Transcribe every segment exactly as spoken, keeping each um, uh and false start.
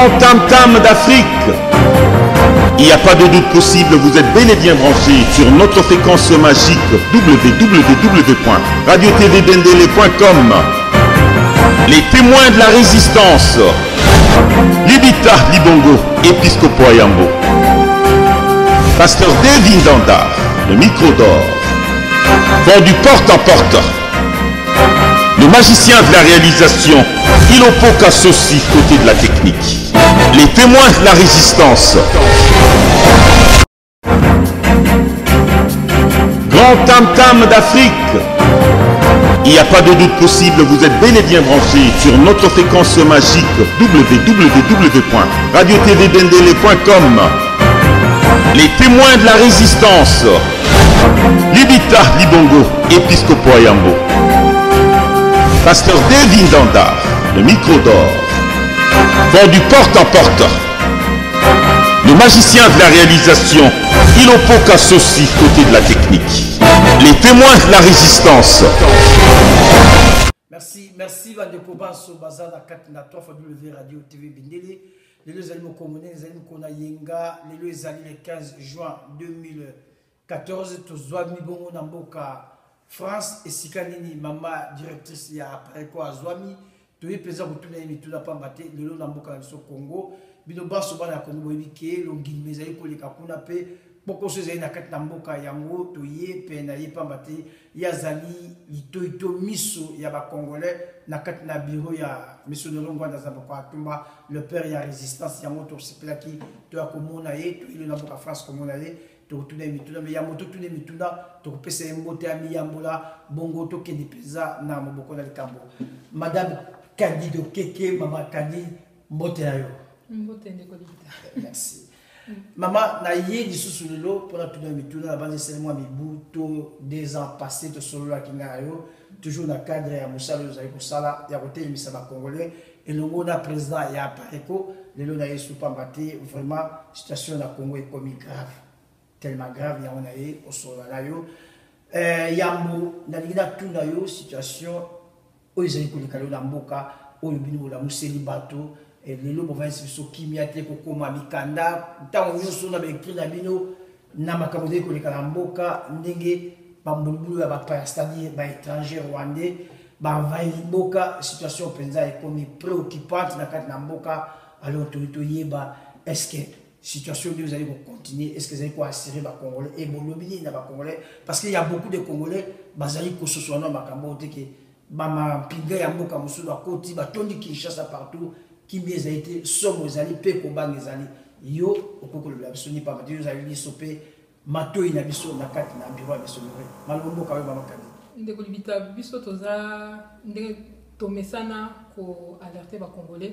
Grand tam-tam d'Afrique. Il n'y a pas de doute possible, vous êtes bel et bien branchés sur notre fréquence magique w w w point radio t v bendele point com. Les témoins de la résistance. Libita Libongo, épiscopo Ayambo. Pasteur David Dandar, le micro d'or. Vent du porte en porte. Le magicien de la réalisation, Ilopoka Sossi, côté de la technique. Les témoins de la résistance. Grand tam-tam d'Afrique. Il n'y a pas de doute possible, vous êtes bel et bien branchés sur notre fréquence magique w w w point radio t v bendele point com. Les témoins de la résistance. Libita Libongo, épiscopo Ayambo. Pasteur David Dandar, le micro d'or. Vent du porte en porte. Le magicien de la réalisation, Ilopoka Sossi, côté de la technique. Les témoins de la résistance. Merci, merci Vandeko Basso Bazana Katina trois W Radio T V Bendele. Les deux animaux communaux, les animaux qu'on a yenga, les deux animaux le quinze juin deux mille quatorze, tous Zouami Bongo Namboka France et Sikanini, maman directrice ya après quoi Zouami, tous les plaisirs pour tous les amis, tout n'a pas maté, le lot Namboka au Congo, Bino Basso Bana Congo Bibike, l'ongil Mesaï pour les Kakuna Pe, beaucoup de choses na kat Namboka Yango, Toye, Penaye Pambate, Yazali, Ito Ito Miso, Yaba Congolais, na kat na bureau ya Monsieur de Longwa dans Zamboka Tumba, le père ya résistance, Yango Torsipelaki, Toya Komonaye, Toye le Namboka France Komonaye. Tourne mituna mais yamoto tune mituna to pesa mbote ami yambola bongo to kende pesa na moboko na likambo madame Candido Keke mama Kandi mbote na yo mbote ndeko libita merci mama na ye disusu lelo pour la tune mituna la base seulement mibuto deux ans passés de solo la kinga yo toujours na cadre ya musala yo zali kusala ya côté misala congolais et le mot na président ya pareko lelo na yesu pambate vraiment situation na Congo est comme grave tellement grave, il y a un aïe au sol là yo. Il y a mot, dans les tout na yo situation où ils ont les calons d'amboka, où ils bino la museli bateau et les lobes vont se so kimia te koko mamikanda, tant on yo na écrit na bino na makamode ko les kalamboka ndenge bambulu ya ba c'est-à-dire ba étranger rwandais, ba vai boka situation penza est comme préoccupante na kat na mboka alors to to yeba est-ce que situation que vous allez continuer, est-ce que vous allez quoi assurer les Congolais et bon lobbying les Congolais parce qu'il y a beaucoup de Congolais basali ko ce soit non makambo te que mama pinga ya mboka musulo akoti batondi Kinshasa partout qui mieux a été somme aux alliés pe ko bang les alliés yo okoko le absolument pas Dieu vous allez sopé mato ina biso na kati na bureau ya biso malombo ka mama kandi ndeko libita biso toza ndenge tomesana ko alerter ba Congolais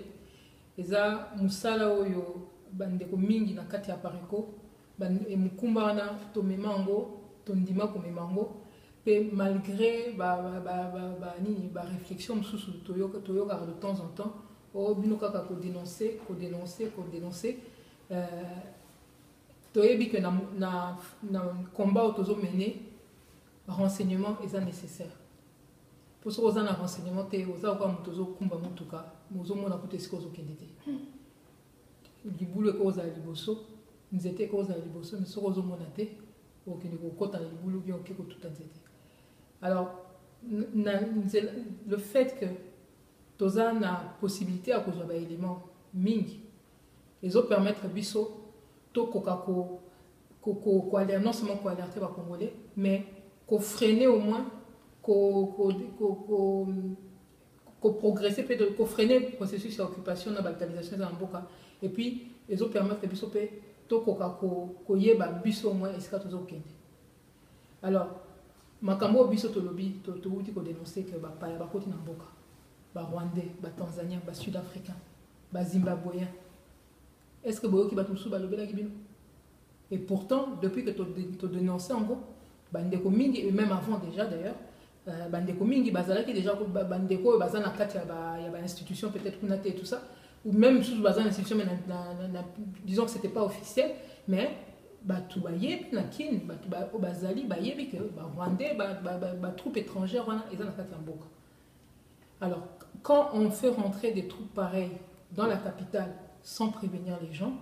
eza musala oyo bandeko mingi na kati ya pareko e mukumba wana tomemango tondima komemango pe malgré ba ba ba ba nini ba réflexion mususu toyoka toyoka de temps en temps o bino kaka ko dénoncer ko dénoncer ko dénoncer euh toyebi que na na na combat tozo mener renseignement est nécessaire pour ce qu'on a renseignement te oza ko mutozo kumba mutuka mozo mona ko tesiko zo kendete libulu ekoza liboso nzete ekoza liboso mais soko zomona te okende kokota na libulu bien okeko tout nzete alors na, le fait que toza na possibilité à kozwa ba élément mingi ezo permettre biso to koka ko ko ko aller non seulement ko alerter ba Congolais mais ko freiner au moins ko ko ko ko progresser peut-être ko freiner processus d'occupation na balkanisation za mboka et puis ils ont permis que biso pe to koka ko ko yeba biso moins esika tozo kende alors makambo biso to lobby to to uti ko dénoncer que ba pa ya ba koti na mboka ba rwandais ba tanzanien ba sud-africain ba zimbabwéen est-ce que boyo ki ba tusu ba lobela kibino et pourtant depuis que to to dénoncer en gros ba ndeko mingi et même avant déjà d'ailleurs euh, ba ndeko mingi bazalaki déjà ba ndeko bazana kati ya ba ya ba institution peut-être kunate et tout ça ou même sous bazan institution mais disons que c'était pas officiel mais ba tout ba yeb na kin ba ba bazali ba yebi que ba rwandais ba ba ba troupes étrangères wana ezana kati ya mboka. Alors quand on fait rentrer des troupes pareilles dans la capitale sans prévenir les gens,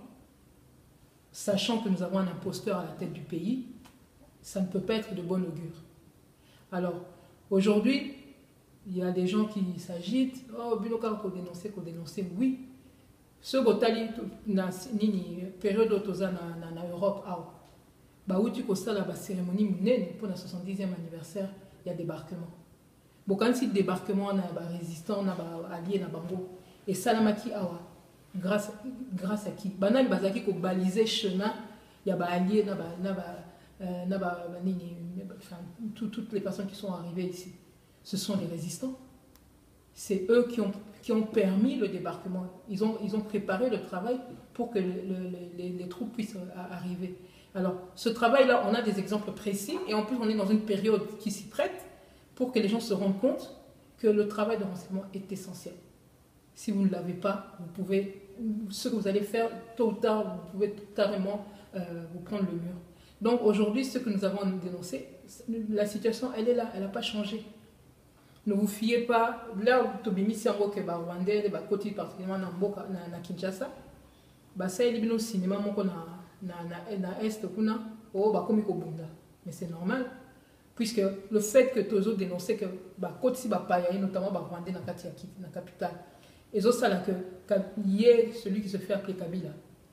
sachant que nous avons un imposteur à la tête du pays, ça ne peut pas être de bon augure. Alors, aujourd'hui, il y a des gens qui s'agitent, oh, biloka ko dénoncer, ko dénoncer, oui. Ce botali na nini période autoza na na Europe ah. Ba uti ko sala ba cérémonie munene pour le soixante-dixième anniversaire, il y a débarquement. Bon quand si débarquement na ba résistant na ba allié na bango et salamaki awa grâce grâce à qui banal bazaki ko baliser chemin, il y a ba allié na ba na ba euh, na ba nini enfin tout, toutes les personnes qui sont arrivées ici. Ce sont les résistants. C'est eux qui ont, qui ont permis le débarquement. Ils ont, ils ont préparé le travail pour que le, le, les, les troupes puissent arriver. Alors, ce travail-là, on a des exemples précis et en plus, on est dans une période qui s'y prête pour que les gens se rendent compte que le travail de renseignement est essentiel. Si vous ne l'avez pas, vous pouvez, ce que vous allez faire, tôt ou tard, vous pouvez carrément euh, vous prendre le mur. Donc, aujourd'hui, ce que nous avons dénoncé, la situation, elle est là, elle n'a pas changé. Ne vous fiez pas, là, Tobimi Siango que ba Rwandais, ba côté particulièrement na Mboka na, na Kinshasa, ba ça il bino cinéma moko na na na na est kuna oh ba komi ko bunda. Mais c'est normal puisque le fait que Tozo dénonçait que ba côté si ba paya notamment ba Rwandais na kati ya na capitale. Et zo ça là que hier celui qui se fait appeler Kabila,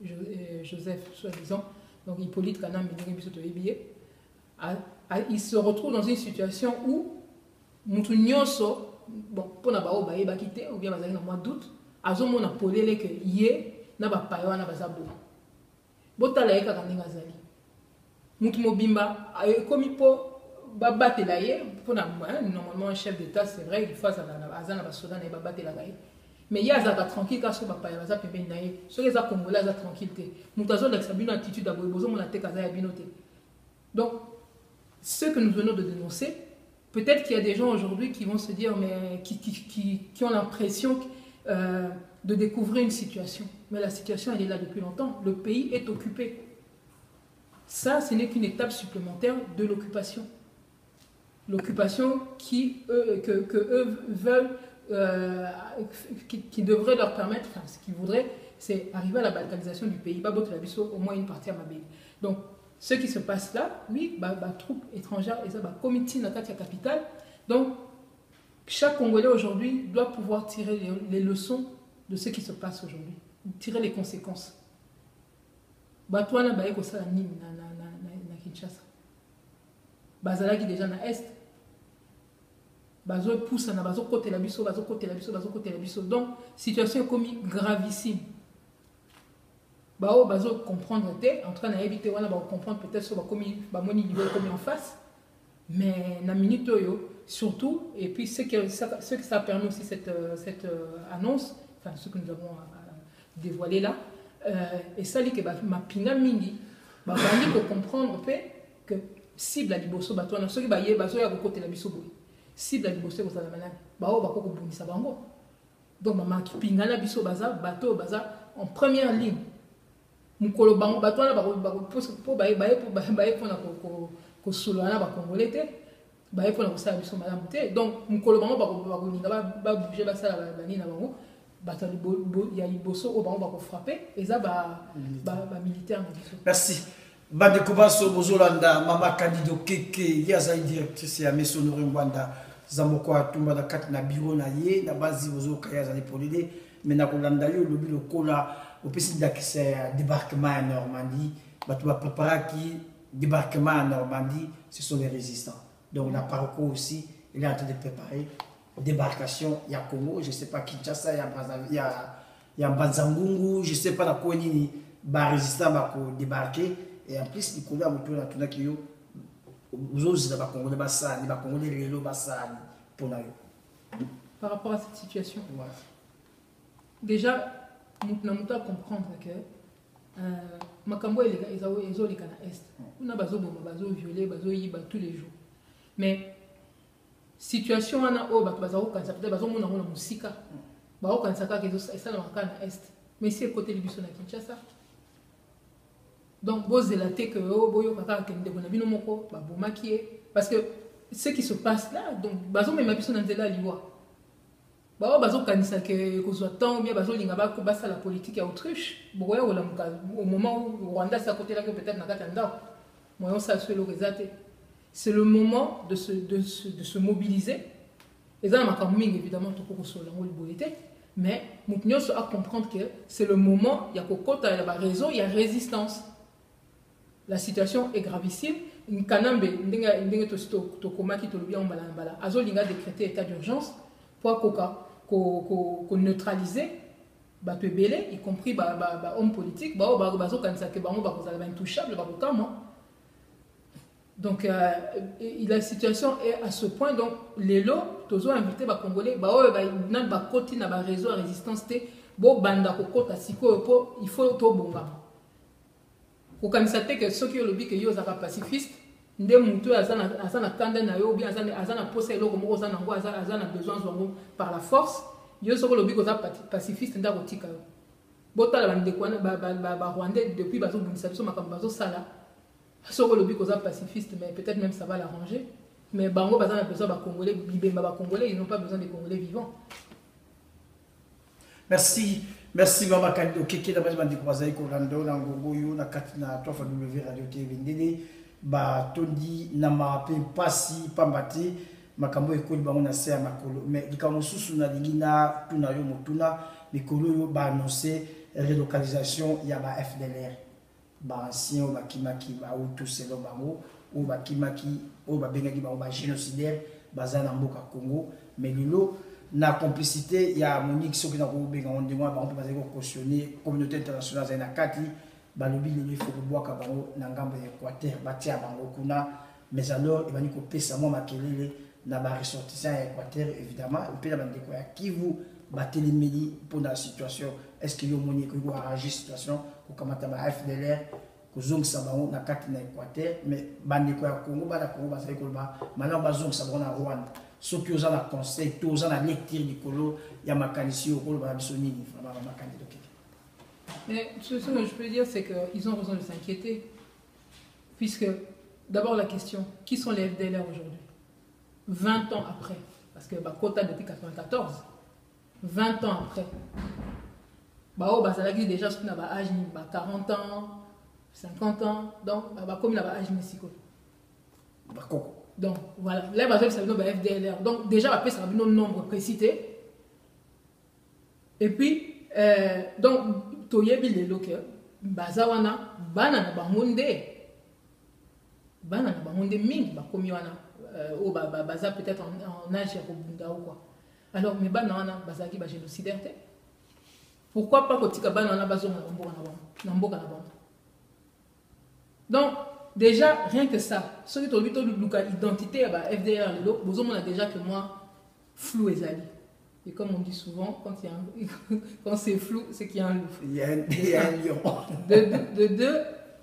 Joseph soi-disant, donc Hippolyte Kanam et biso to ebié, il se retrouve dans une situation où mutu nyonso bon pona ba o ba e ba kité ou bien bazali na mois d'août azomona polele que ye na ba payo na bazabo botala ye kaka ndinga zali mutu mobimba ay komi po ba batela ye pona normalement un chef d'état c'est vrai il faut azana azana ba soda na ba batela gaye mais ya azaka tranquille ka so ba payo baza pembeni na ye so les a congolais aza tranquille te mutu azo la sabino attitude d'abord bozo mona te kaza ya binote. Donc ce que nous venons de dénoncer, peut-être qu'il y a des gens aujourd'hui qui vont se dire, mais qui, qui, qui, qui ont l'impression euh, de découvrir une situation. Mais la situation, elle est là depuis longtemps. Le pays est occupé. Ça, ce n'est qu'une étape supplémentaire de l'occupation. L'occupation qui, eux, que, que eux veulent, euh, qui, qui devrait leur permettre, enfin, ce qu'ils voudraient, c'est arriver à la balkanisation du pays. Au moins une partie à Mabé. Donc, ce qui se passe là, oui, bah, bah, troupes étrangères, et ça, bah, comité dans la capitale. Donc, chaque Congolais aujourd'hui doit pouvoir tirer les, les leçons de ce qui se passe aujourd'hui, tirer les conséquences. Bah, toi, là, bah, il y a ça, na Kinshasa. Bah, ça, là, qui déjà na Est. Bah, ça pousse, na bazo côté la biso, bazo côté la biso, bazo côté la biso. Donc, situation est comme gravissime. Bao bazo comprendre te en train d'éviter voilà ba comprendre peut-être sur ba comme ba moni niveau comme en face mais na minute yo surtout et puis ce que ça, ce que ça permet aussi cette cette euh, annonce enfin ce que nous avons euh, dévoilé là euh, et ça dit que ba ma pinga mingi ba bandi ko comprendre pe que cible la liboso ba toi na soki ba ye bazo ya ko côté la biso boy cible la liboso ko ça la manane bao ba ko ko bunisa bango donc mama ki pinga na biso baza bato baza en première ligne. Mukolo bango batwana ba ba po ba ba po ba ba po na ko ko solo na ba congolais te ba po na ko sa biso malamu te donc mukolo bango ba ba ko ninga ba ba bouger ba sala ba ni na bango batali bo ya liboso o bango ba ko frapper et ça ba ba ba militaire na biso. Merci. Bande Kubaso Bozolanda mama Candido Keke yaza directrice ya Mesonore Rwanda zamoko atumba da kati na bureau na ye na base bozo kaya za polide mais na kolanda yo lobi lokola au pays d'accès débarquement en Normandie, qui débarquement en Normandie, ce sont les résistants. Donc la parcours aussi, il est en train de préparer débarcation. Il y a Congo, je ne sais pas Kinshasa, il y a Brazzaville, il y a, il y a Banzangungu, je ne sais pas dans quoi les résistants vont débarquer. Et en plus, il y a autour de tout qui par rapport à cette situation, ouais. Déjà, nous devons comprendre que Makambo est les Ghana Est. On a besoin de violer, besoin de tous les jours. Mais situation on a au bazao quand ça peut être besoin de musique. Bao quand ça que ça dans Ghana Est. Mais c'est côté Libye na Kinshasa. Donc vous zélaté que oh boyo kaka que ndeko na bino moko ba bomaki parce que ce qui se passe là donc bazo même biso na nzela liwa. bah bazo kanisa que que soit temps bien bazo linga ba basa la politique à autruche boya wala au moment où Rwanda s'est à côté là que peut-être na katanda moi on s'assure le resate c'est le moment de se de se de se mobiliser et ça m'a quand même évidemment tout pour sur la boité mais nous à comprendre que c'est le moment il y a kokota il y a réseau il y a résistance la situation est gravissime kanambe ndinga ndinga to sto to komaki to bien mbala mbala azo linga décréter état d'urgence pour koka qu'on neutraliser bah belé y compris bah bah bah homme politique bah bah bah quand ça que bah on va vous aller intouchable bah comment donc euh, et, la situation est à ce point donc les lots toujours invité bah congolais bah ouais bah nan bah côté na bah réseau à résistance té bo banda ko kota siko il faut to bonga ko comme ça té que ceux qui le dit que yo za pacifiste nde mutu azana azana kanda na yo bien azana azana poser lo comme azana ngo azana azana besoin zongo par la force yo soko lobi ko za pacifiste nda kotika yo botala bande kwana ba ba ba rwandais depuis bazo bundisa biso makambo bazo sala soko lobi ko za pacifiste mais peut-être même ça va l'arranger mais bango bazana besoin ba congolais bibemba ba congolais ils n'ont pas besoin des congolais vivants. Merci. Merci Mama Kando Keke d'abord bandi ko bazai ko rando na ngogo yo na katina tofa W Radio T V ndene ba tondi na mape pasi pambati makambo ekoli bango na se ya makolo mais likambo susu na lingina tuna yo motuna mikolo yo ba annoncer relocalisation ya ba F D L R ba ancien ba kimaki ba utu selo bango o ba kimaki o ba bengaki bango ba génocidaire bazana mboka Congo mais lilo na complicité ya Monique soki na ko benga onde moi ba on peut pas cautionner communauté internationale za na kati balobi le faut boaka bango na ngambo ya Équateur batia bango kuna mais alors il va ni ko pesa moi makelele na ba ressortissant ya Équateur évidemment pe na bande ko ya Kivu batelemeli pour la situation est-ce que yo moni ko arranger situation ko kamata ba F D L R ko zongisa bango na kati na Équateur mais bande ko ya Congo ba na Congo ba sai ko ba maintenant ba zongisa bango na Rwanda ceux qui ont un conseil tous ont la lecture du colo ya makanisi au colo ba bisoni ni vraiment makandi. Mais ce que je peux dire, c'est qu'ils ont raison de s'inquiéter. Puisque, d'abord la question, qui sont les F D L R aujourd'hui? vingt ans après, parce que bah, quota depuis quatre-vingt-quatorze, vingt ans après, bah, oh, bah, ça a déjà ce qu'on a bah, âge, bah, quarante ans, cinquante ans, donc, bah, comme il a âge, donc, voilà, là, bah, ça veut dire F D L R. Donc, déjà, après, ça va venir un nombre précité. Et puis, euh, donc, toyebi lelo ke baza wana bana na bangonde bana na bangonde mingi bakomi wana o ba baza peut-être en, en âge ya kobunda ou quoi alors mais bana wana bazaki ba génocidaire te pourquoi pas kotika bana wana bazonga na mboka na bango na mboka na bango donc déjà rien que ça ce qui toyebi to luka identité ba F D L R lelo bozomona déjà que moi flou ezali. Et comme on dit souvent, quand, quand c'est flou, c'est qu'il y a un loup. Il y a un, il y a un lion. De, de, de deux,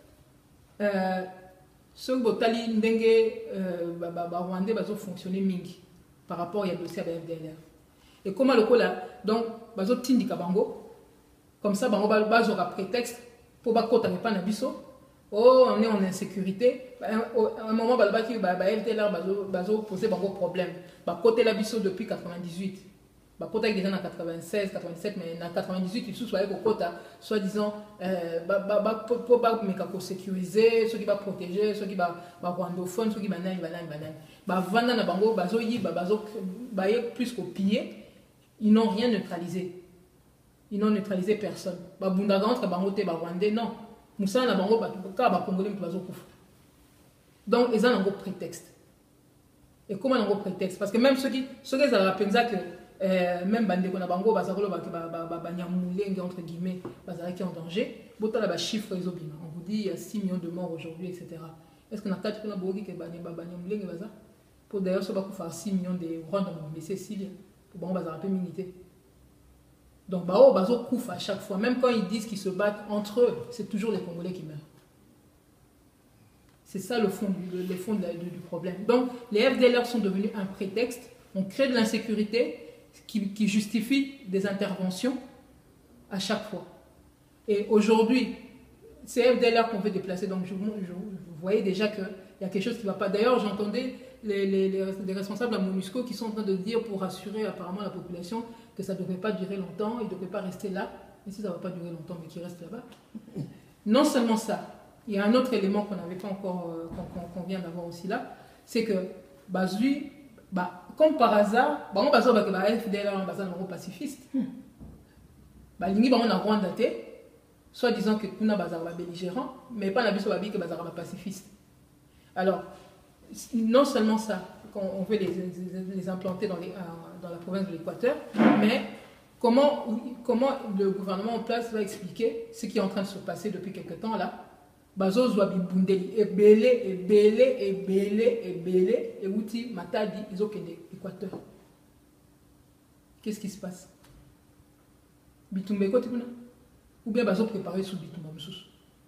euh, ce que Ndenge Rwandais va fonctionner mingi par rapport à dossier à la F D L R. Et comment le coup là, donc, bazo tindi kabango, comme ça, bango bazo aura prétexte pour ba kota pas na biso. Oh, on est en insécurité. À un moment, bah F D L R bazo bazo poser bango problème. Ba côté la biso depuis quatre-vingt-dix-huit. Bah, quand il est en quatre-vingt-seize, quatre-vingt-dix-sept, mais en quatre-vingt-dix-huit, il soit au quota, soi-disant, euh, bah, bah, bah, pour, pour, pour sécuriser, ceux qui vont protéger, ceux qui vont rwandophone, ceux qui vont naï, naï, naï. Bah, vendre na bango, bazo yi, bah, bazo, bah, plus qu'au piller, ils n'ont rien neutralisé. Ils n'ont neutralisé personne. Bah, bundagan, bango te, bah, rwandais, non. Moussa na bango, bah, ka, bah, congolais, bazo kouf. Donc, ils ont un gros prétexte. Et comment un gros prétexte? Parce que même ceux qui, ceux qui ont la peine que, Euh, même bande kona bango bazakolo ba ba ba nyamulenge entre guillemets bazaki en danger botala ba chiffre ezobima on vous dit il y a six millions de morts aujourd'hui etc. Est-ce que na kati kuna boki ke bane ba nyamulenge baza pour d'ailleurs ça va pour faire six millions de rwanda mais c'est Syrie pour bango bazara peu minité donc bao bazo kufa à chaque fois même quand ils disent qu'ils se battent entre eux c'est toujours les Congolais qui meurent. C'est ça le fond du, le fond de la, du, du problème. Donc les F D L R sont devenus un prétexte, on crée de l'insécurité Qui, qui justifie des interventions à chaque fois. Et aujourd'hui, c'est F D L R qu'on veut déplacer. Donc, je, je, vous voyez déjà qu'il y a quelque chose qui ne va pas. D'ailleurs, j'entendais les, les, les, les responsables à MONUSCO qui sont en train de dire pour rassurer apparemment la population que ça ne devrait pas durer longtemps, ils ne devraient pas rester là. Et si ça ne va pas durer longtemps, mais qu'ils restent là-bas. Non seulement ça, il y a un autre élément qu'on n'avait pas encore, euh, qu'on qu'on vient d'avoir aussi là, c'est que Bazui, bah, comme par hasard, bah, on va dire que la F D L est un pacifiste. Bah, l'Ingi, bah, on a Rwanda, soit disant que Kuna Bazar va belligérant, mais pas la biso babi que Bazar va pacifiste. Alors, non seulement ça, qu'on veut les, les, les implanter dans, les, euh, dans la province de l'Équateur, mais comment, comment le gouvernement en place va expliquer ce qui est en train de se passer depuis quelque temps là. Bazo Zouabi Bundeli, et belé, et belé, et belé, et belé, et outi, matadi, ils ont l'Équateur. Qu'est-ce qui se passe? Bitumbe kote kuna? Ou bien Bazo préparé sous Bitumba Moussous.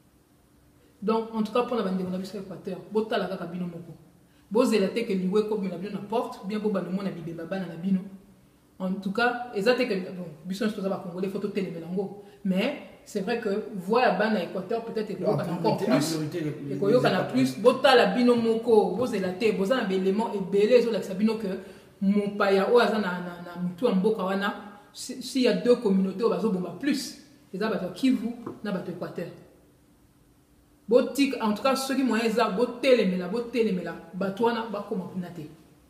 Donc, en tout cas, pour la bande de l'Équateur, bota la kabino moko. Boz la te que liwe comme la bino na porte, bien boba le monde a bibé baba na bino. En tout cas, exacte que bon, bison est va congolais photo télé melango. Mais c'est vrai que voir la bande à Équateur peut-être que encore plus. Et que yo kana plus, bota la bino moko, boz la te, boza un élément et belé zo la sabino que mon paya o aza na na na mutu mboka wana, s'il y a deux communautés au bazo bomba plus. Les abattoirs Kivu na bato Équateur. Botique, en tout cas, ceux qui m'ont dit ça, botelemela, botelemela, batouana, bakoma punate.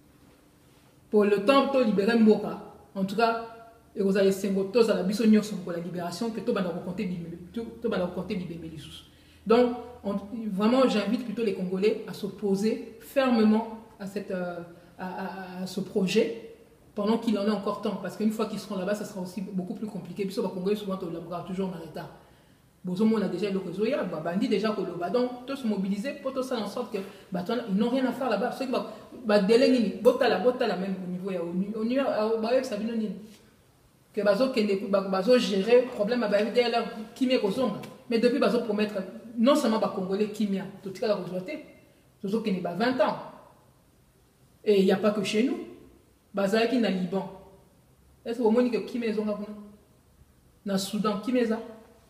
Pour le temps de libérer Mboka, en tout cas, et vous allez s'engotos à la bisognon pour la libération, que tout va raconter Bibélissus. Donc, on, vraiment, j'invite plutôt les Congolais à s'opposer fermement à, cette, euh, à, à, à ce projet, pendant qu'il en est encore temps. Parce qu'une fois qu'ils seront là-bas, ça sera aussi beaucoup plus compliqué. Puis, les Congolais, souvent, toujours en retard. Bozomo on a déjà le Zoya, Bandi déjà que le badon, tous se mobiliser pour tout ça en sorte que ils n'ont rien à faire là-bas. Ceux qui va déléguer, bota la bota la même au niveau au niveau à ça vient que bazo que bazo gérer problème à baïder leur kimia kozonga. Mais depuis bazo promettre non seulement ba congolais kimia, tout cas la rejoité, bazo qui n'est pas vingt ans. Et il n'y a pas que chez nous. Baza qui na Liban. Est-ce que vous montrez que kimia zonga na Soudan kimia ça?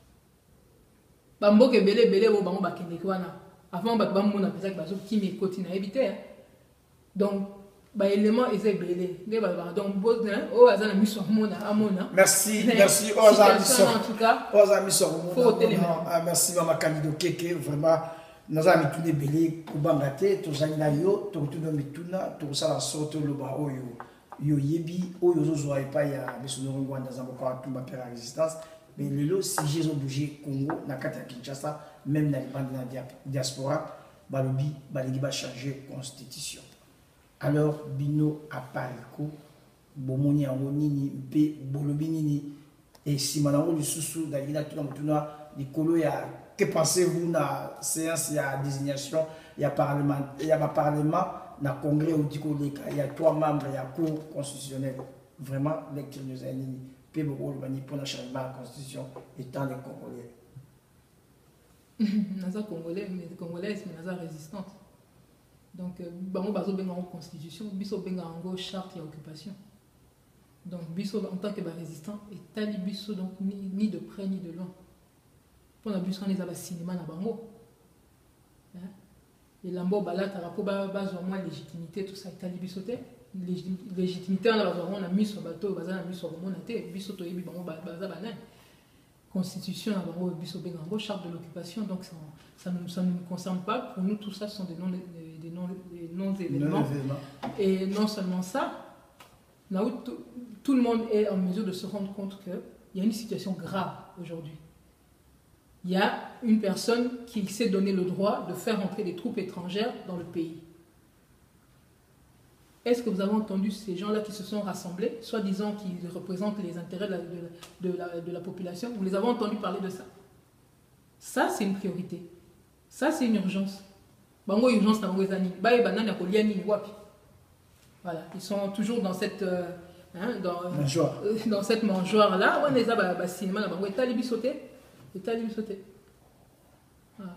Bambo ke belé belé bo bango bakende kwana avant ba bambo na pesa bazo kimi koti na éviter. Donc ba élément ese belé ne ba donc bo o azana miso mona amona. Merci merci o azana miso en tout cas o azana miso mona. Merci mama Candido Keke vraiment naza mitune belé kubanga te tozali na yo to tuna mituna to sala soto loba oyo yo yebi oyo zo zo pa ya miso no Rwanda za mboka tumba pera résistance. Mais le lot, si j'ai bougé Congo, na kata Kinshasa, même dans les bandes de la diaspora, balobi, balegi va changer constitution. Alors, bino apariko, bomoni yango nini, mpe bolobi nini, et si manango du sous d'ailleurs tout dans mutuna, les colo ya, que pensez-vous na séance, il y a désignation, il y a parlement, il y a parlement, na congrès ou diko leka, il y a trois membres, il y a cour constitutionnelle. Vraiment, lecture nous a nini. Pour le changement de la constitution étant les Congolais. Naza Congolais, mais Congolais, mais Naza résistante. Donc, bango bazo benga en constitution, biso benga en charte et occupation. Donc, biso en tant que résistant, et tali biso donc ni, ni de près ni de loin. Pour la biso on est à la cinéma na bango. Et lambo balata rapo ba base au moins légitimité tout ça tali biso te. Légitimité on a on a mis sur bateau baza na mis sur mon té biso to yebi bango baza banane constitution na bango biso bengango charte de l'occupation donc ça ça ne ça ne nous concerne pas pour nous tout ça sont des non des non des non événements et non seulement ça là où tout, tout le monde est en mesure de se rendre compte que il y a une situation grave aujourd'hui. Il y a une personne qui s'est donné le droit de faire entrer des troupes étrangères dans le pays. Est-ce que vous avez entendu ces gens-là qui se sont rassemblés, soi-disant qu'ils représentent les intérêts de la, de, de, la, de la population? Vous les avez entendus parler de ça? Ça, c'est une priorité. Ça, c'est une urgence. Bango urgence na bango ezani. Bae banana kolia ni wapi. Voilà, ils sont toujours dans cette euh, hein, dans, mangeoire. Euh, dans cette mangeoire là. On les a ba cinéma na bango etali sauté. Etali sauté. Voilà.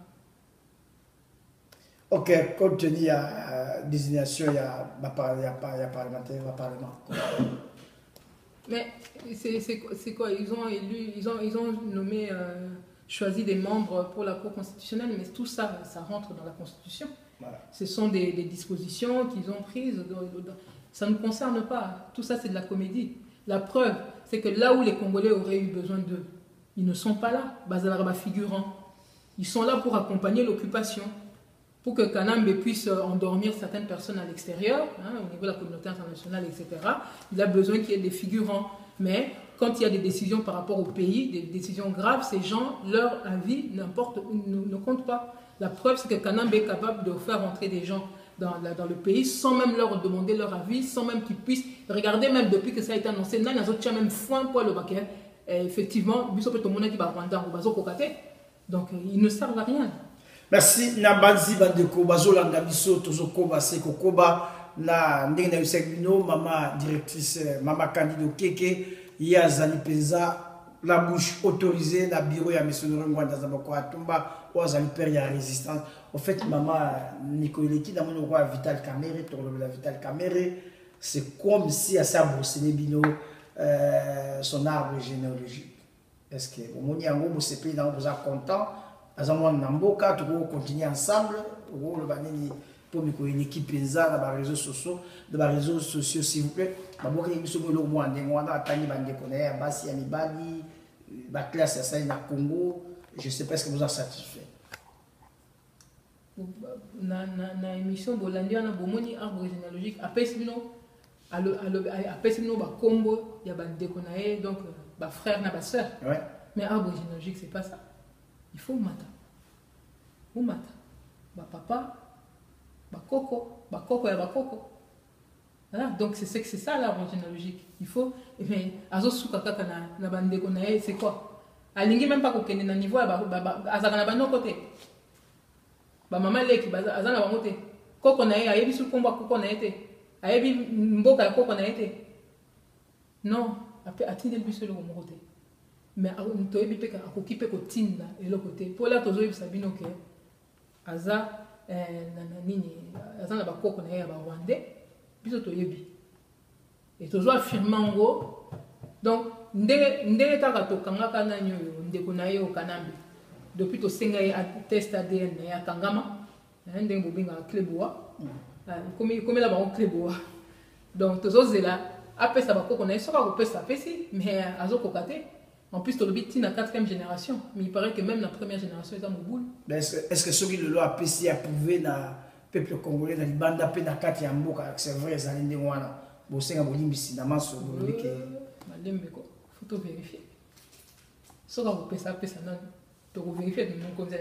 Ok, compte tenu à la désignation, il y a un parlementaire, un parlement. Mais c'est quoi? Ils ont élu, ils ont, ils ont nommé, euh, choisi des membres pour la Cour constitutionnelle, mais tout ça, ça rentre dans la Constitution. Voilà. Ce sont des, des dispositions qu'ils ont prises. Ça ne nous concerne pas. Tout ça, c'est de la comédie. La preuve, c'est que là où les Congolais auraient eu besoin d'eux, ils ne sont pas là. Bazalaraba figurant. Ils sont là pour accompagner l'occupation. Pour que Kanambe puisse endormir certaines personnes à l'extérieur, hein, au niveau de la communauté internationale, et cetera. Il a besoin qu'il y ait des figurants. Mais quand il y a des décisions par rapport au pays, des décisions graves, ces gens, leur avis n'importe, ne, ne compte pas. La preuve, c'est que Kanambe est capable de faire rentrer des gens dans, dans le pays sans même leur demander leur avis, sans même qu'ils puissent regarder, même depuis que ça a été annoncé, il y a même foin pour le baquet. Effectivement, donc ils ne servent à rien. Merci Nabanzi Bandeko Bazolanda Biso Tozokoba Seko Koba na ndenge na Yusegino mama directrice mama Candido Keke Yazali Penza la bouche autorisée na bureau ya monsieur Ngwanda Zabako Atumba ou Azali père ya résistance. En fait maman Nicoleki dans mon roi Vital Kamere tour la Vital Kamere c'est comme si à sa brosse bino euh, son arbre généalogique. Est-ce que au moni yango bo se pays dans vous êtes content azamwa namboka to continuer ensemble ou le banini pour me une équipe penza dans les réseaux sociaux dans les réseaux sociaux s'il vous plaît maboka biso bo lo mwande mwana atani bande kona basi ya mibali ba classe ya ça na Congo je sais pas ce que vous en satisfait na na na émission bolandi na bomoni arbre généalogique apesi bino alo alo apesi bino ba kombo ya bande kona donc ba frère na ba sœur ouais mais arbre généalogique c'est pas ça. Il faut mata. Ou mata. Ba papa, ba coco, ba coco et ba coco. Voilà, donc c'est c'est ça l'arbre généalogique. Il faut mais azo suka kaka na na bande ko na c'est quoi? Alingi même pas ko kende na niveau ba ba azaka na bano côté. Ba mama leki ba azana ba moté. Coco na ayebi su komba coco na été. Ayebi mboka coco na été. Non, après atinde le biso le mo côté. Mais on peut éviter qu'à occuper que tinda et le côté pour la toujours sabino que aza nanani aza na bakoko na ya ba rwandais biso to yebi et toujours affirmer en gros donc ndenge ndenge taka to kanga kana nyoyo ndeko na yo kanambe depuis to senga ya test A D N ya kangama ndenge bobinga kleboa comme comme la ba kleboa donc toujours zela après ça bakoko na so ka ko pesa pesi mais azo kokate. En plus, tu es la quatrième génération, mais il paraît que même la première génération est à Moboul. Est-ce que ceux qui le A P C a prouvé dans le peuple congolais, dans les bandes à peine à quatre Yamboka, c'est vrai, ça l'est de moi. Bon, c'est un bolim ici, dans ma soeur. Il faut vérifier. Ce que vous ça, ça, tu faut vérifier.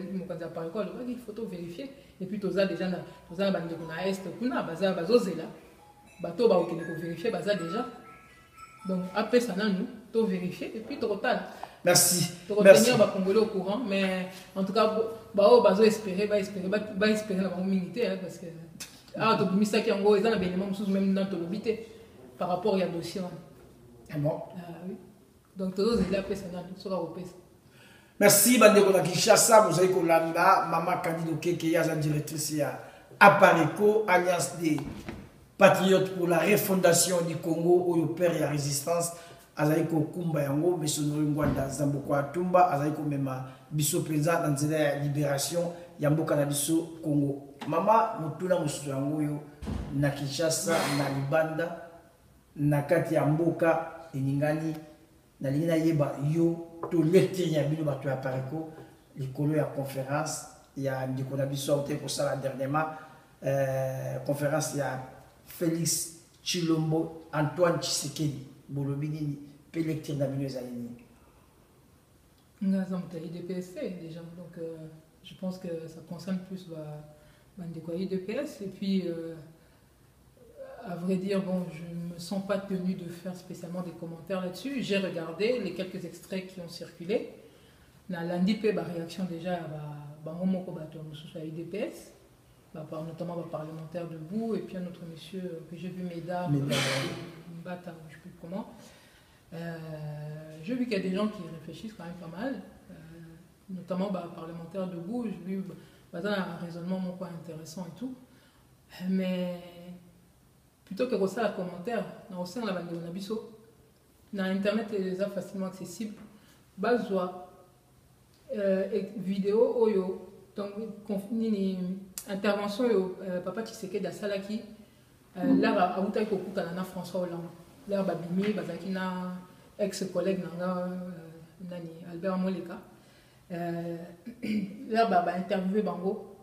Il faut vérifier. Et puis, tu as déjà la bande de l'Est, tu as bazar, bazozela. Bateau, bah, ok, il faut vérifier, bazar déjà. Donc, après ça, nous, tu vérifier et puis tu retournes. Merci. Tu retenir les Congolais au courant, mais en tout cas, bah, on va espérer, va espérer, va espérer la communauté, parce que ah, tu mis ça qui en gros, ils ont un élément même dans ton lobité par rapport à dossier. Ah bon? Ah oui. Donc, tu as après ça, tu seras au P S. Merci, Bandeko Kinshasa, vous avez Kolanda, Maman Candido Keke, la directrice à Pareco, Alliance des Patriotes pour la refondation du Congo, où le père et la résistance. Azaiko Kumba Yango, Monsieur Ngwanda Zamboko Atumba, Azaiko Mema, Biso Penza, dans la libération, Yamboka na Biso Congo. Mama, Mutuna Musuyango, na Kinshasa, na Libanda, na Kati Yamboka, Ningani, na Lina Yeba, yo, to lectir Yabino Batu à Pareco, les colons à conférence, il y a des Konabiso au pour ça la dernièrement, conférence, il y a Félix Chilombo, Antoine Tshisekedi. Bolobini peut lecture d'Amino Zalini. Nous avons I D P S déjà, donc euh, je pense que ça concerne plus le I D P S. Et puis, euh, à vrai dire, bon, je ne me sens pas tenue de faire spécialement des commentaires là-dessus. J'ai regardé les quelques extraits qui ont circulé. La lundi, la réaction déjà à I D P S, notamment le parlementaire debout, et puis un autre monsieur que j'ai vu, Médard. Bata, je ne sais plus comment. Euh, j'ai vu qu'il y a des gens qui réfléchissent quand même pas mal, euh, notamment bah, parlementaires debout. J'ai vu bah, un raisonnement mon quoi intéressant et tout. Mais plutôt que ça, le commentaire, on sait la bande de Nabiso. Dans Internet, les est facilement accessible. Bazwa, euh, vidéo, oyo, donc, intervention yo euh, papa Tshisekedi asalaki euh, là autaki kokutana na François Hollande là babimi bazaki na ex collègue nanga euh, nani Albert Moleka euh, là ba interviewé bango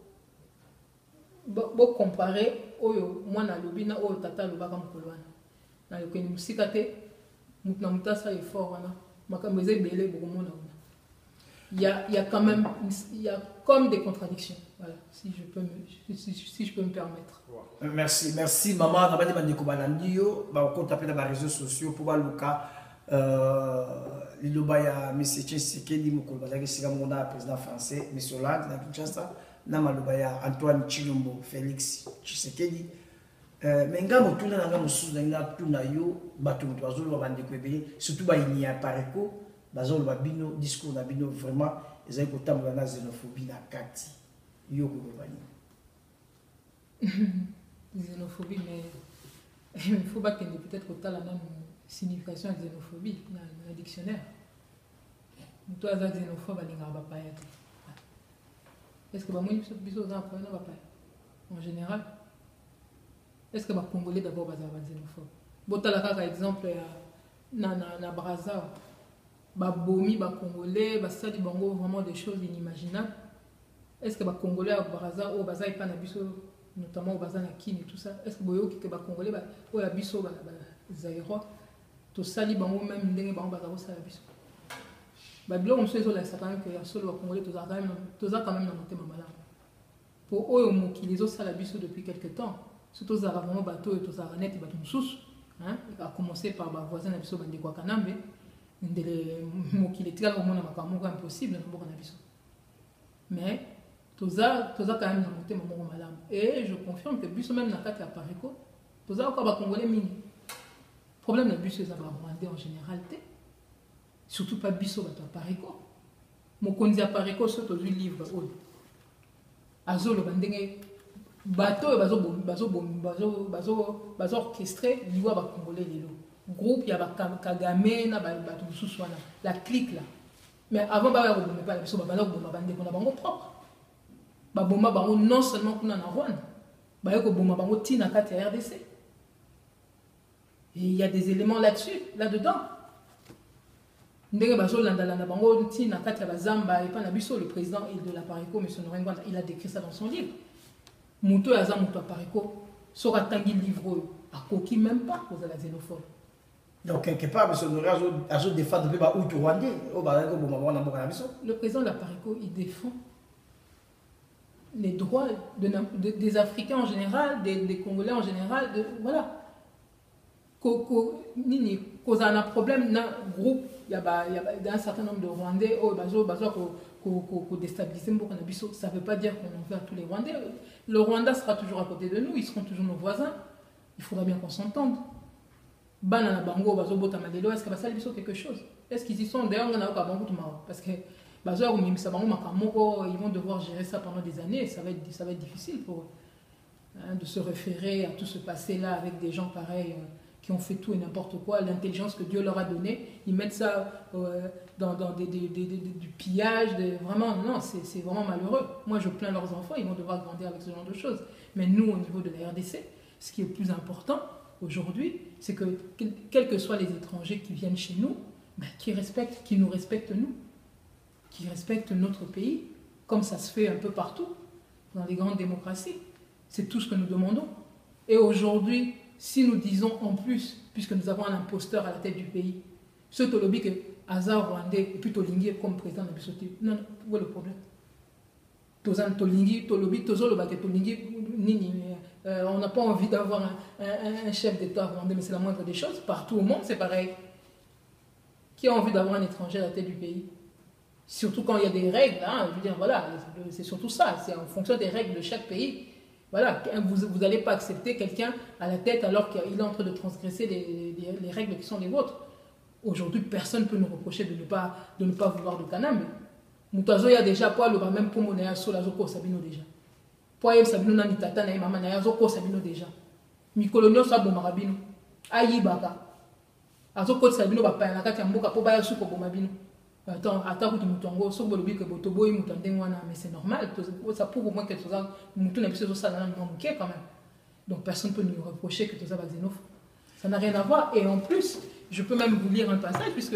bo comparer oyo mwana lobi na oyo tata lobaka mokolo wana na yokeni musika te mutu na mutu asala effort wana makambo eza ebele bokomona wana. Il y a, il y a quand même, il y a comme des contradictions, voilà, si je peux me, si, si je peux me permettre. Merci, merci maman. On va dire que Balandio, bah on taper dans les réseaux sociaux pour voir le cas. Il y a Monsieur Tshisekedi Mokolo, parce que c'est mon président français, Monsieur Hollande, dans Kinshasa, Namalobaya Antoine Chilombo, Félix Tshisekedi. Mais nga motuna nga mosusu nga tuna yo bato bazolo bande kwebele surtout ba ini ya pareko bazolo babino discours na bino vraiment ezali kotambola na xénophobie na kati yo ko bani xénophobie mais il faut pas qu'il y ait peut-être autant la même signification de xénophobie dans le dictionnaire toi za xénophobe alinga ba pa ya est-ce que ba moi biso za pa na ba pa en général. Est-ce que les Congolais d'abord sont xénophobes? Botala par exemple na na na Brazza, ba bomi ba Congolais, ba sali bango vraiment des choses inimaginables. Est-ce que les Congolais à Brazza ou Brazza pas na biso notamment au Brazza na Kini tout ça? Est-ce que boyo que les Congolais ba ou ya biso ba Zaïro to sali bango même ndenge bango ba za biso? Ba bilo on se zola ça quand même que ya solo Congolais to za quand même to za quand même na motema malade. Pour eux mo qui les autres la biso depuis quelque temps. Surtout aux vraiment bateau et aux aranettes et bateaux sous, hein, il a commencé par ma voisine Abisso Bandekwa Kanambe, des mots qui étaient au monde impossible dans le Abisso. Mais tout ça, tout ça quand même monté mon malade. Et je confirme que Bisso même n'a pas à Parico, tout ça encore Congolais mini. Problème de Bisso c'est Rwandais en généralité, surtout pas Bisso bateau à Parico. Mon conduit à Parico surtout du livre, Azolo Bandenge. Bateau bazo bazo bazo bazo bazo orchestré liwa ba congolais lelo groupe ya ba Kagame na ba bato suswana la clique là mais avant ba ba bomba ba biso ba ba bomba bande ko na bango propre ba bomba bango non seulement kuna na Rwanda ba yoko bomba bango tina kati ya R D C et il y a des éléments là-dessus là-dedans ndenge bazo landala na bango tina kati ya bazamba et pas na biso le président de la Parico monsieur Norengo il a décrit ça dans son livre. Mouto yaza mouto Parico sera tangi livre à coquille même pas pour la xénophobe. Donc quelque part monsieur Norengo a zo défendre ba ou rwandais au ba ko bomba na boka na biso. Le président de la Parico il défend les droits de, de, des Africains en général, des, des Congolais en général, de, voilà. Ko ko nini cause un problème na groupe il y a il y a un certain nombre de Rwandais au bazo bazo ko ko déstabiliser beaucoup na biso, ça veut pas dire qu'on en veut à tous les Rwandais. Le Rwanda sera toujours à côté de nous, ils seront toujours nos voisins. Il faudra bien qu'on s'entende. Banana bango bazo bota madelo, est-ce que ça biso quelque chose? Est-ce qu'ils y sont d'ailleurs on a pas bango tout marrant parce que bazo même ça bango makamoko, ils vont devoir gérer ça pendant des années, ça va être ça va être difficile pour eux hein, de se référer à tout ce passé là avec des gens pareils euh, qui ont fait tout et n'importe quoi, l'intelligence que Dieu leur a donnée, ils mettent ça euh, dans, dans des, des, des, des, du pillage, des, vraiment, non, c'est vraiment malheureux. Moi, je plains leurs enfants, ils vont devoir grandir avec ce genre de choses. Mais nous, au niveau de la R D C, ce qui est le plus important aujourd'hui, c'est que, quels que soient les étrangers qui viennent chez nous, ben, qui respectent, qui nous respectent nous, qui respectent notre pays, comme ça se fait un peu partout, dans les grandes démocraties. C'est tout ce que nous demandons. Et aujourd'hui, si nous disons en plus, puisque nous avons un imposteur à la tête du pays, ce Tolobi que Hazard Rwandais et puis Tolingi comme président de Bissoti, non, où est le problème? Tozan Tolingi, Tolobi, Tozo le baguet Tolingi, on n'a pas envie d'avoir un, un, un chef d'État rwandais, mais c'est la moindre des choses. Partout au monde, c'est pareil. Qui a envie d'avoir un étranger à la tête du pays? Surtout quand il y a des règles, hein, je veux dire, voilà, c'est surtout ça, c'est en fonction des règles de chaque pays. Voilà, vous n'allez pas accepter quelqu'un à la tête alors qu'il est en train de transgresser les, les, les règles qui sont les vôtres. Aujourd'hui, personne ne peut nous reprocher de ne pas, de ne pas vouloir de Kanambe. Moutazo, il y a déjà pas le même pour mon sur la Zoko Sabino déjà. Pour y Sabino Nani Tata na Maman na Zoko Sabino déjà. Mikolonio Sabo Marabino. Ayi Baka. Azoko Sabino Bapa na Katia Mboka pour Baya Suko Bomabino. Attends, attends, tu me tongo, sauf le que Botobo, il mais c'est normal. Ça prouve au moins que tout ça, tout n'est plus ça dans le monde quand même. Donc personne ne peut nous reprocher que tout ça va xénophobe. Ça n'a rien à voir. Et en plus, je peux même vous lire un passage, puisque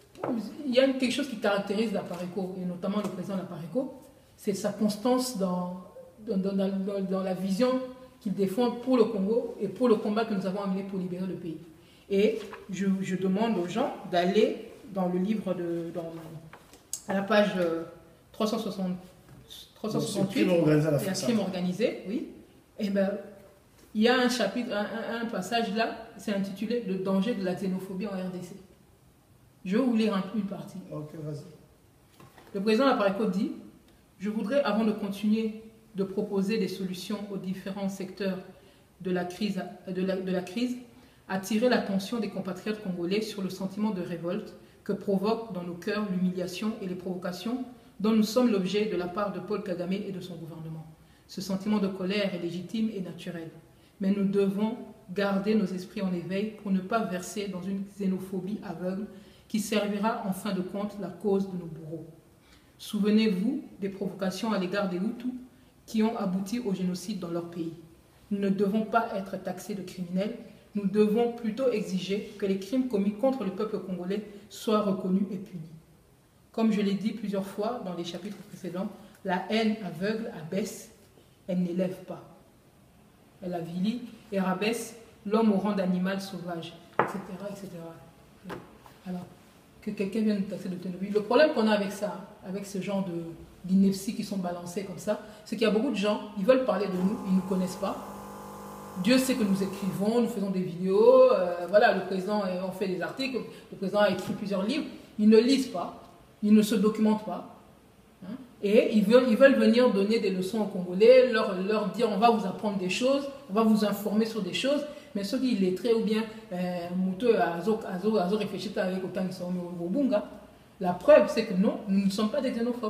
il y a quelque chose qui caractérise la Pareco, et notamment le président de la Pareco, c'est sa constance dans, dans, dans, dans, dans la vision qu'il défend pour le Congo et pour le combat que nous avons amené pour libérer le pays. Et je, je demande aux gens d'aller dans le livre, de, dans, à la page trois cent soixante, trois cent soixante-huit, il y a crime organisé, oui. Et ben, il y a un chapitre, un, un, un passage là, c'est intitulé « Le danger de la xénophobie en R D C ». Je vais vous lire un, une partie. Ok, vas-y. Le président de la Pareco dit « Je voudrais, avant de continuer de proposer des solutions aux différents secteurs de la crise, de la, de la crise attirer l'attention des compatriotes congolais sur le sentiment de révolte que provoque dans nos cœurs l'humiliation et les provocations dont nous sommes l'objet de la part de Paul Kagame et de son gouvernement. Ce sentiment de colère est légitime et naturel. Mais nous devons garder nos esprits en éveil pour ne pas verser dans une xénophobie aveugle qui servira en fin de compte la cause de nos bourreaux. Souvenez-vous des provocations à l'égard des Hutus qui ont abouti au génocide dans leur pays. Nous ne devons pas être taxés de criminels, nous devons plutôt exiger que les crimes commis contre le peuple congolais soient reconnus et punis. Comme je l'ai dit plusieurs fois dans les chapitres précédents, la haine aveugle abaisse, elle n'élève pas. Elle avilit et rabaisse l'homme au rang d'animal sauvage, et cetera, et cetera. Alors, que quelqu'un vienne nous taxer de xénophobie. Le problème qu'on a avec ça, avec ce genre d'inepties qui sont balancées comme ça, c'est qu'il y a beaucoup de gens, ils veulent parler de nous, ils ne nous connaissent pas. Dieu sait que nous écrivons, nous faisons des vidéos, euh, voilà, le président, on fait des articles, le président a écrit plusieurs livres, ils ne lisent pas, ils ne se documentent pas, hein, et ils veulent, ils veulent venir donner des leçons aux Congolais, leur, leur dire on va vous apprendre des choses, on va vous informer sur des choses, mais ceux qui lettrés ou bien Mouto a réfléchi avec autant qu'ils sont au Bunga, la preuve c'est que non, nous ne sommes pas des xénophobes.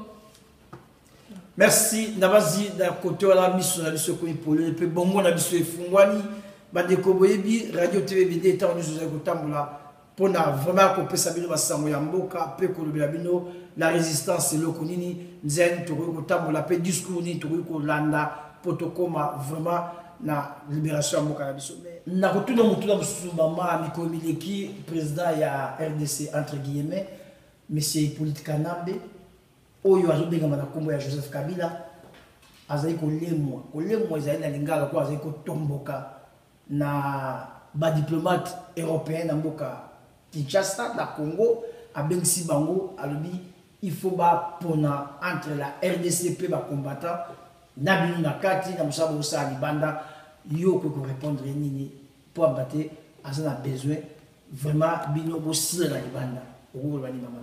Merci. Nabazi da côté la mission na biso ko ipole pe bongo na biso efungwani ba dekoboyebi radio T V B D ta nous ko tambola pona vraiment ko pesa bino basango ya mboka pe ko lobela bino la résistance le konini nzen to ko tambola pe discours ni to ko landa potokoma vraiment na libération mboka na biso na ko tuna mutuna mususu mama mikomileki président ya R D C entre guillemets monsieur Politika Nambe oyo azobenga na kombo ya Joseph Kabila azali kolemwa kolemwa ezali na lingala ko azali kotomboka na ba diplomate européen na mboka Kinshasa na Congo abengisi bango alobi il faut ba pona entre la R D C pe ba combattant na bino na kati na musabo sa libanda yo ko répondre nini pour abattre azana besoin vraiment bino bo sila na libanda o bani mama.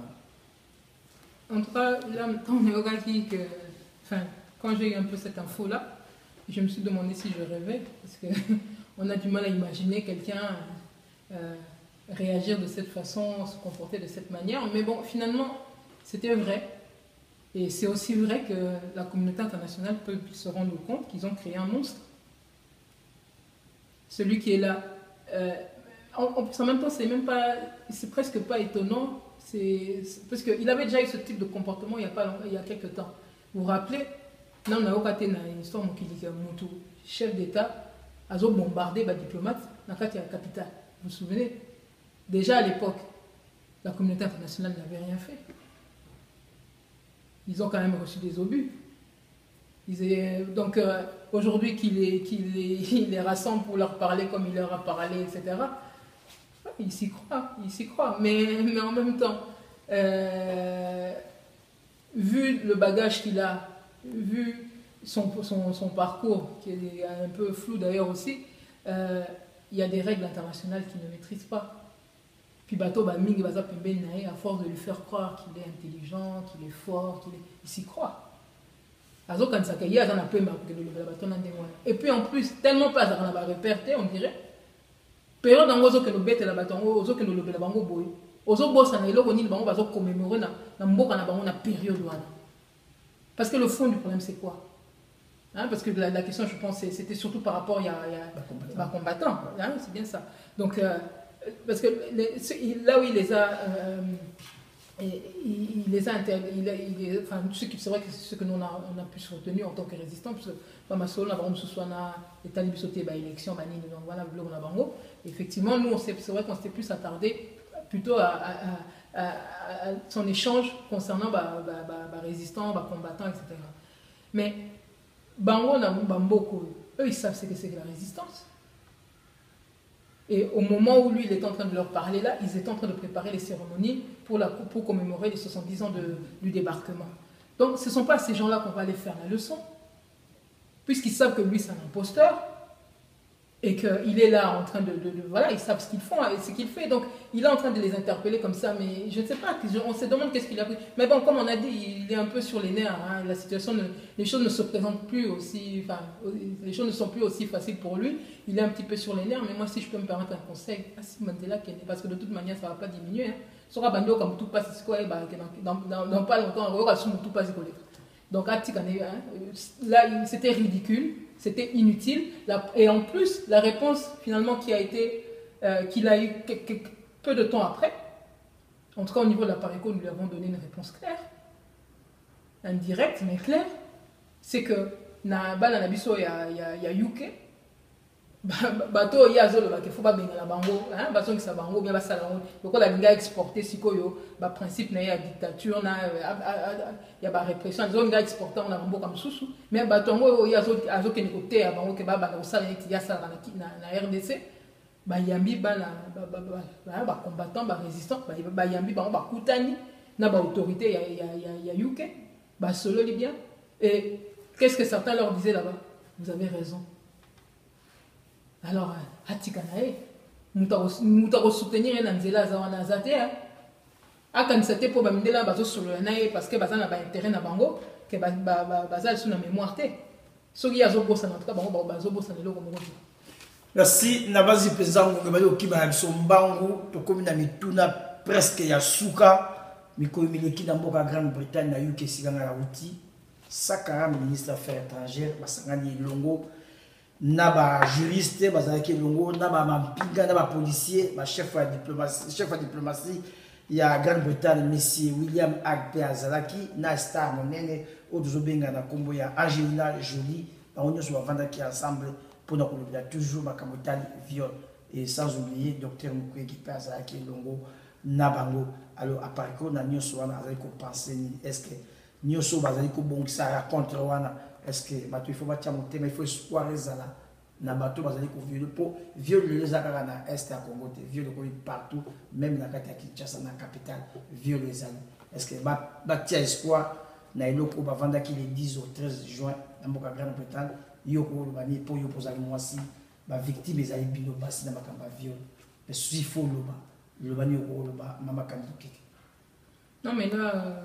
En tout cas, là, on est au Gaki que, enfin, quand j'ai eu un peu cette info-là, je me suis demandé si je rêvais, parce qu'on a du mal à imaginer quelqu'un euh, réagir de cette façon, se comporter de cette manière. Mais bon, finalement, c'était vrai. Et c'est aussi vrai que la communauté internationale peut se rendre compte qu'ils ont créé un monstre. Celui qui est là. Euh, en, en même temps, c'est même pas, c'est presque pas étonnant. Parce qu'il avait déjà eu ce type de comportement il y a, pas, il y a quelques temps. Vous vous rappelez, là on a eu une histoire qui dit que le chef d'État a bombardé les diplomates dans la capitale. Vous vous souvenez? Déjà à l'époque, la communauté internationale n'avait rien fait. Ils ont quand même reçu des obus. Ils, donc euh, aujourd'hui qu'il les, qu'il les, il les rassemble pour leur parler comme il leur a parlé, et cetera. Il s'y croit, il s'y croit, mais, mais en même temps, euh, vu le bagage qu'il a, vu son, son, son parcours, qui est un peu flou d'ailleurs aussi, euh, il y a des règles internationales qu'il ne maîtrise pas. Puis Bato Baming Baza Pembe Nae, à force de lui faire croire qu'il est intelligent, qu'il est fort, qu'il est... il s'y croit. Et puis en plus, tellement pas dans la réperté, on dirait. Période dans ozo que nous bête la bâton, ozo que nous le bango boy, ozo boss en elo ni bango bazo commémorer na na mboka na bango na période wana. Parce que le fond du problème c'est quoi? Hein, parce que la, la question je pense c'était surtout par rapport il y a, il y a bah, combattant, hein, c'est bien ça. Donc euh, parce que les, là où il les a euh, Et il, il les a interdits, il, il est, enfin, c'est vrai que c'est ce que nous on a, on a pu se retenir en tant que résistants, parce que Bamasolo, on a ce soit les talibs sauté, bah, élection, bah, donc voilà, le on a bango. Effectivement, nous, c'est vrai qu'on s'était plus attardé plutôt à, à, à, à, à son échange concernant bah, bah, bah, bah, résistants, bah, combattants, et cetera. Mais bango, on a bamboko, eux, ils savent ce que c'est que la résistance. Et au moment où lui, il était en train de leur parler là, ils étaient en train de préparer les cérémonies pour, la, pour commémorer les soixante-dix ans de, du débarquement. Donc ce ne sont pas ces gens-là qu'on va aller faire la leçon, puisqu'ils savent que lui, c'est un imposteur, et qu'il est là en train de, de, de... Voilà, ils savent ce qu'ils font et ce qu'il fait. Donc il est en train de les interpeller comme ça, mais je ne sais pas, on se demande qu'est-ce qu'il a pris. Mais bon, comme on a dit, il est un peu sur les nerfs, hein, la situation, ne, les choses ne se présentent plus aussi, enfin, les choses ne sont plus aussi faciles pour lui. Il est un petit peu sur les nerfs, mais moi, si je peux me permettre un conseil, Assis Mandela, parce que de toute manière, ça ne va pas diminuer. Hein. Sera bando comme tout passe, c'est quoi, dans, dans, dans pas longtemps, on va tout passe. Donc, là, c'était ridicule, c'était inutile. Et en plus, la réponse, finalement, qui a été, euh, qu'il a eu quelques, peu de temps après, en tout cas au niveau de la Pareco, nous lui avons donné une réponse claire, indirecte, mais claire, c'est que, na bala na biso ya ya ya U K, bato ya zolo ba ke faut ba benga la bango, hein, bato qui sa bango bien ba sala on, donc la linga exporter sikoyo, ba principe na ya dictature na ya ba répression, zone ga exporter on a bango comme sousou, mais bato ngo ya zo azo ke côté ya bango ke ba ba sala ya sala na na R D C, ba yambi ba na ba ba ba combattant ba résistant, ba ba yambi ba ba kutani na ba autorité ya ya ya ya U K, ba solo li bien. Et qu'est-ce que certains leur disaient là-bas? Vous avez raison. Alors, Hatikanae, nous avons soutenu un Anzela Zawana Zate. Ah, quand c'était pour Bamidela, Bazo sur le Nae, parce que Bazan a intérêt à Bango, que Bazal sous la mémoire. Ce qui a Zobo Sanatra, Bazo Bossanelo comme merci, Nabazi Pesang, Gabalo Kiba, son bango, to commune Mituna, presque Yasuka, Mikomineki d'Amboka Grande-Bretagne, na Yuke Siganga Routi. Sakara, ministre des Affaires étrangères, Basangani Longo, Naba juriste, Bazaki Longo, Naba Mampinga, Naba policier, chef de diplomatie, chef de diplomatie, il y a Grande-Bretagne, monsieur William Agbe Azalaki, Nasta Monene, Odozobenga na Kombo, il y a Angelina Jolie, on est vendre qui ensemble pour nous toujours Makamotali viol et sans oublier docteur Moukwé qui passe à Longo, Nabango, alors à Paris, on a mis sur un penser, est-ce que Nyoso bazali ko bongisa ya contre wana est-ce que bato il faut batia motema il faut espoir ezala na bato bazali ko violer po violer les akaka na est ya Congo te violer ko partout même na kati ya Kinshasa na capitale violer ezali est-ce que ba batia espoir na eloko ba vanda ki le dix au treize juin na mboka Grande-Bretagne yo ko bani po yo pozali mwasi ba victime ezali bino basi na makamba viol mais si faut loba le bani ko loba mama kanduke. Non mais là euh...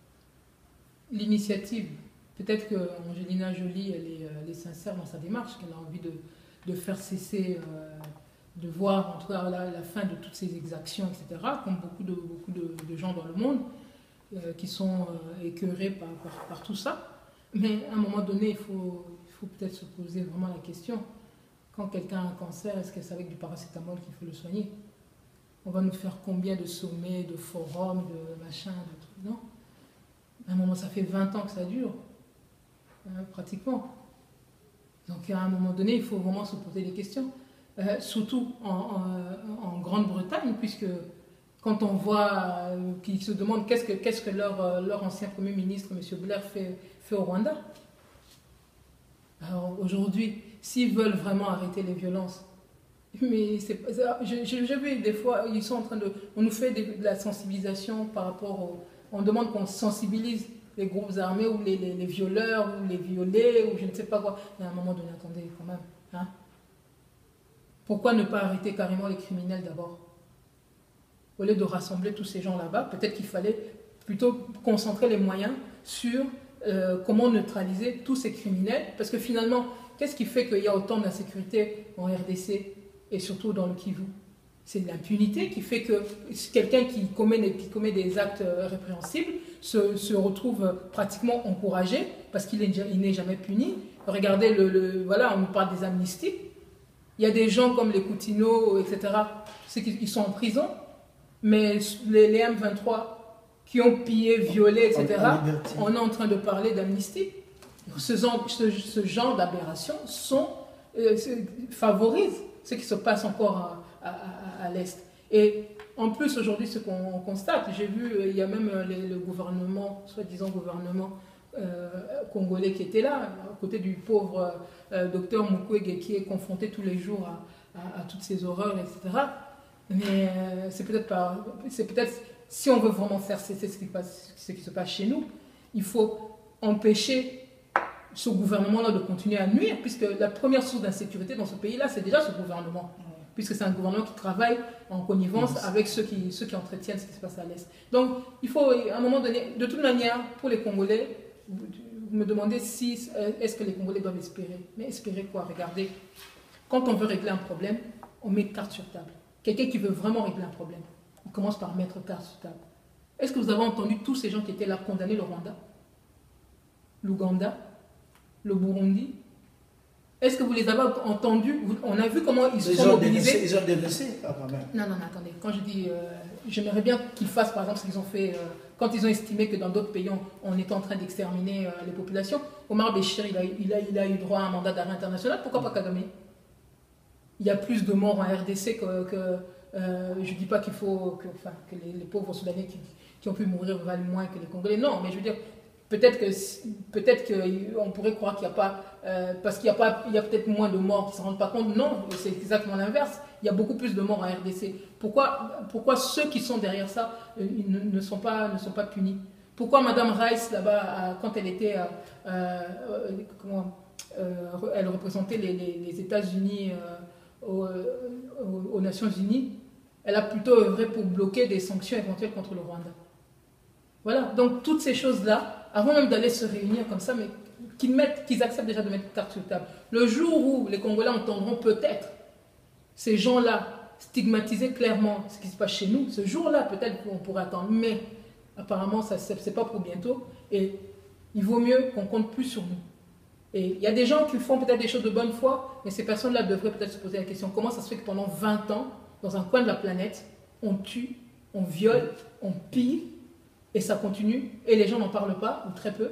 l'initiative, peut-être que Angelina Jolie, elle est, elle est sincère dans sa démarche, qu'elle a envie de, de faire cesser, euh, de voir en tout cas la, la fin de toutes ces exactions, et cetera, comme beaucoup de, beaucoup de, de gens dans le monde euh, qui sont euh, écœurés par, par, par tout ça. Mais à un moment donné, il faut, il faut peut-être se poser vraiment la question, quand quelqu'un a un cancer, est-ce que c'est avec du paracétamol qu'il faut le soigner? On va nous faire combien de sommets, de forums, de machins, de trucs, non? À un moment, ça fait vingt ans que ça dure, hein, pratiquement. Donc, à un moment donné, il faut vraiment se poser des questions. Euh, surtout en, en, en Grande-Bretagne, puisque quand on voit euh, qu'ils se demandent qu'est-ce que, qu'est-ce que leur, euh, leur ancien Premier ministre, M. Blair, fait, fait au Rwanda. Alors, aujourd'hui, s'ils veulent vraiment arrêter les violences, mais j'ai vu des fois, ils sont en train de... On nous fait de, de la sensibilisation par rapport au... On demande qu'on sensibilise les groupes armés ou les, les, les violeurs ou les violés ou je ne sais pas quoi. Mais à un moment donné, attendez quand même. Hein? Pourquoi ne pas arrêter carrément les criminels d'abord? Au lieu de rassembler tous ces gens là-bas, peut-être qu'il fallait plutôt concentrer les moyens sur euh, comment neutraliser tous ces criminels. Parce que finalement, qu'est-ce qui fait qu'il y a autant d'insécurité en R D C et surtout dans le Kivu? C'est l'impunité qui fait que quelqu'un qui commet, qui commet des actes répréhensibles se, se retrouve pratiquement encouragé parce qu'il n'est jamais puni. Regardez, le, le, voilà, on nous parle des amnisties. Il y a des gens comme les Coutinho, et cetera, c'est qu'ils sont en prison, mais les, les M vingt-trois, qui ont pillé, violé, et cetera, on est en train de parler d'amnistie. Ce genre, ce, ce genre d'aberrations sont, euh, favorisent ce qui se passe encore à, à, à, à l'Est. Et en plus, aujourd'hui, ce qu'on constate, j'ai vu, euh, il y a même euh, les, le gouvernement, soi-disant gouvernement euh, congolais qui était là, à côté du pauvre euh, docteur Mukwege qui est confronté tous les jours à, à, à toutes ces horreurs, et cetera. Mais euh, c'est peut-être pas, c'est peut-être, si on veut vraiment faire cesser ce qui, passe, ce qui se passe chez nous, il faut empêcher ce gouvernement-là de continuer à nuire, puisque la première source d'insécurité dans ce pays-là, c'est déjà ce gouvernement. Puisque c'est un gouvernement qui travaille en connivence oui. avec ceux qui, ceux qui entretiennent ce qui se passe à l'Est. Donc, il faut, à un moment donné, de toute manière, pour les Congolais, vous, vous me demandez si, est-ce que les Congolais doivent espérer. Mais espérer quoi? Regardez, quand on veut régler un problème, on met carte sur table. Quelqu'un qui veut vraiment régler un problème, on commence par mettre carte sur table. Est-ce que vous avez entendu tous ces gens qui étaient là condamner le Rwanda, l'Ouganda, le Burundi? Est-ce que vous les avez entendus? On a vu comment ils se sont mobilisés. Ils ont dénoncé quand même. Non, non, non, attendez. Quand je dis, euh, j'aimerais bien qu'ils fassent par exemple ce qu'ils ont fait euh, quand ils ont estimé que dans d'autres pays, on, on était en train d'exterminer euh, les populations. Omar Béchir, il a, il, a, il a eu droit à un mandat d'arrêt international. Pourquoi pas Kagame? Il y a plus de morts en R D C que... que euh, je ne dis pas qu'il faut que, enfin, que les, les pauvres Soudanais qui, qui ont pu mourir valent moins que les Congolais. Non, mais je veux dire... Peut-être que peut-être qu'on pourrait croire qu'il n'y a pas, euh, parce qu'il y a pas, il y a peut-être moins de morts qui ne se rendent pas compte. Non, c'est exactement l'inverse. Il y a beaucoup plus de morts en R D C. Pourquoi, pourquoi ceux qui sont derrière ça euh, ils ne, ne, sont pas, ne sont pas punis? Pourquoi Madame Rice, là-bas, quand elle était, euh, euh, comment, euh, elle représentait les, les, les États-Unis euh, aux, aux, aux Nations Unies, elle a plutôt œuvré pour bloquer des sanctions éventuelles contre le Rwanda. Voilà, donc toutes ces choses-là, avant même d'aller se réunir comme ça, mais qu'ils mettent, qu'ils acceptent déjà de mettre carte sur table. Le jour où les Congolais entendront peut-être ces gens-là stigmatiser clairement ce qui se passe chez nous, ce jour-là, peut-être qu'on pourrait attendre. Mais apparemment, ce n'est pas pour bientôt. Et il vaut mieux qu'on compte plus sur nous. Et il y a des gens qui font peut-être des choses de bonne foi, mais ces personnes-là devraient peut-être se poser la question, comment ça se fait que pendant vingt ans, dans un coin de la planète, on tue, on viole, on pille, et ça continue, et les gens n'en parlent pas, ou très peu.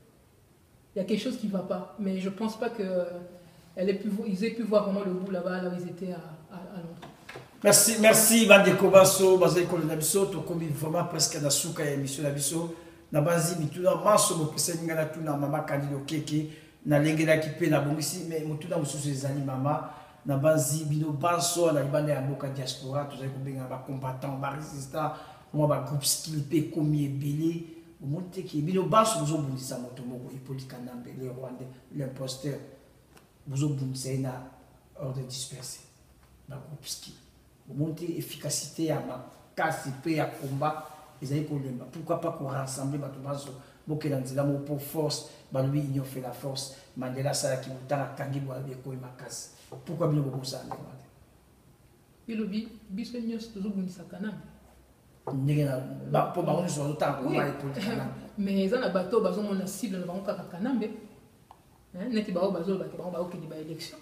Il y a quelque chose qui ne va pas. Mais je ne pense pas qu'ils aient pu voir vraiment le bout là-bas, là où ils étaient à, à, à Londres. Merci, merci, Bandeko Basso, Bazeko Nabiso, tu as vraiment presque dans souka et émission Nabiso. Na bazi mituna maso mo pesa ngana tuna mama kandido keke na lengela kipe na bongisi mais mutuna mususu ezali mama na bazi bino baso na libanda ya mboka diaspora tozali kobenga ba combattant ba résistant moi ba groupe skilpé comme ebele monte ki bino baso bozo bundisa moto moko Hippolyte Kanambe le Rwandais l'imposteur bozo bundisa na ordre dispersé ba groupe ski monte efficacité ya ma kasi pe ya combat. Pourquoi pas qu'on rassemble pour force, lui il fait la force, Mandela ça qui vous t'a kangi boa beko et makas. Pourquoi bien beaucoup ça? Il le dit, biso nyos toujours buni sakana. N'engena ba po ba on so temps pour moi mais ça na bateau bazo mon cible na banka kanambe. Hein, neti ba bazo ba ba ba okidi ba élection.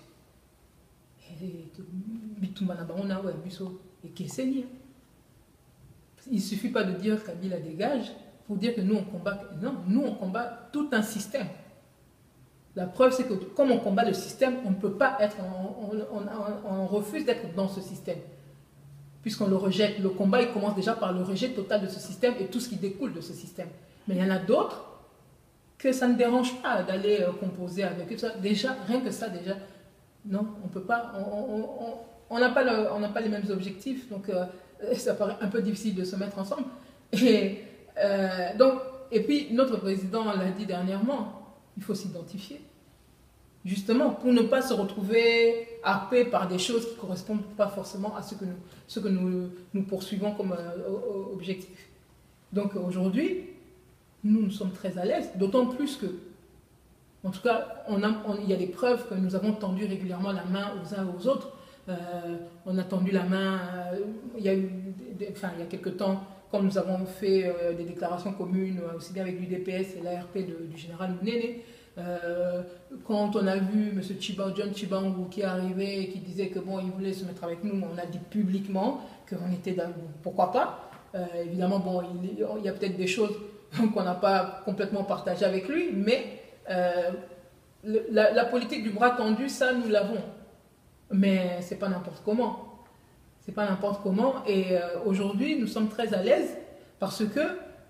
Et bitumba na bango na wa biso et keseni. Il ne suffit pas de dire Kabila dégage pour dire que nous on combat. Non, nous on combat tout un système. La preuve c'est que comme on combat le système, on ne peut pas être, on, on, on, on refuse d'être dans ce système. Puisqu'on le rejette. Le combat il commence déjà par le rejet total de ce système et tout ce qui découle de ce système. Mais il y en a d'autres que ça ne dérange pas d'aller composer avec eux. Déjà, rien que ça déjà, non, on ne peut pas, on n'a pas, le, pas les mêmes objectifs. Donc, euh, ça paraît un peu difficile de se mettre ensemble. Et, euh, donc, et puis, notre président l'a dit dernièrement, il faut s'identifier. Justement, pour ne pas se retrouver happé par des choses qui ne correspondent pas forcément à ce que nous, ce que nous, nous poursuivons comme euh, objectif. Donc aujourd'hui, nous, nous sommes très à l'aise, d'autant plus que, en tout cas, on a, on, il y a des preuves que nous avons tendu régulièrement la main aux uns aux autres. Euh, on a tendu la main, euh, il y a eu, des, enfin, il y a quelque temps, quand nous avons fait euh, des déclarations communes, euh, aussi bien avec l'U D P S et l'A R P de, du général Mounene, euh, quand on a vu M. Chiba, John Chibangu qui est arrivé et qui disait que bon, il voulait se mettre avec nous, on a dit publiquement qu'on était dans, pourquoi pas, Euh, évidemment, bon, il, il y a peut-être des choses qu'on n'a pas complètement partagées avec lui, mais euh, le, la, la politique du bras tendu, ça, nous l'avons. Mais c'est pas n'importe comment. C'est pas n'importe comment. Et euh, aujourd'hui, nous sommes très à l'aise parce que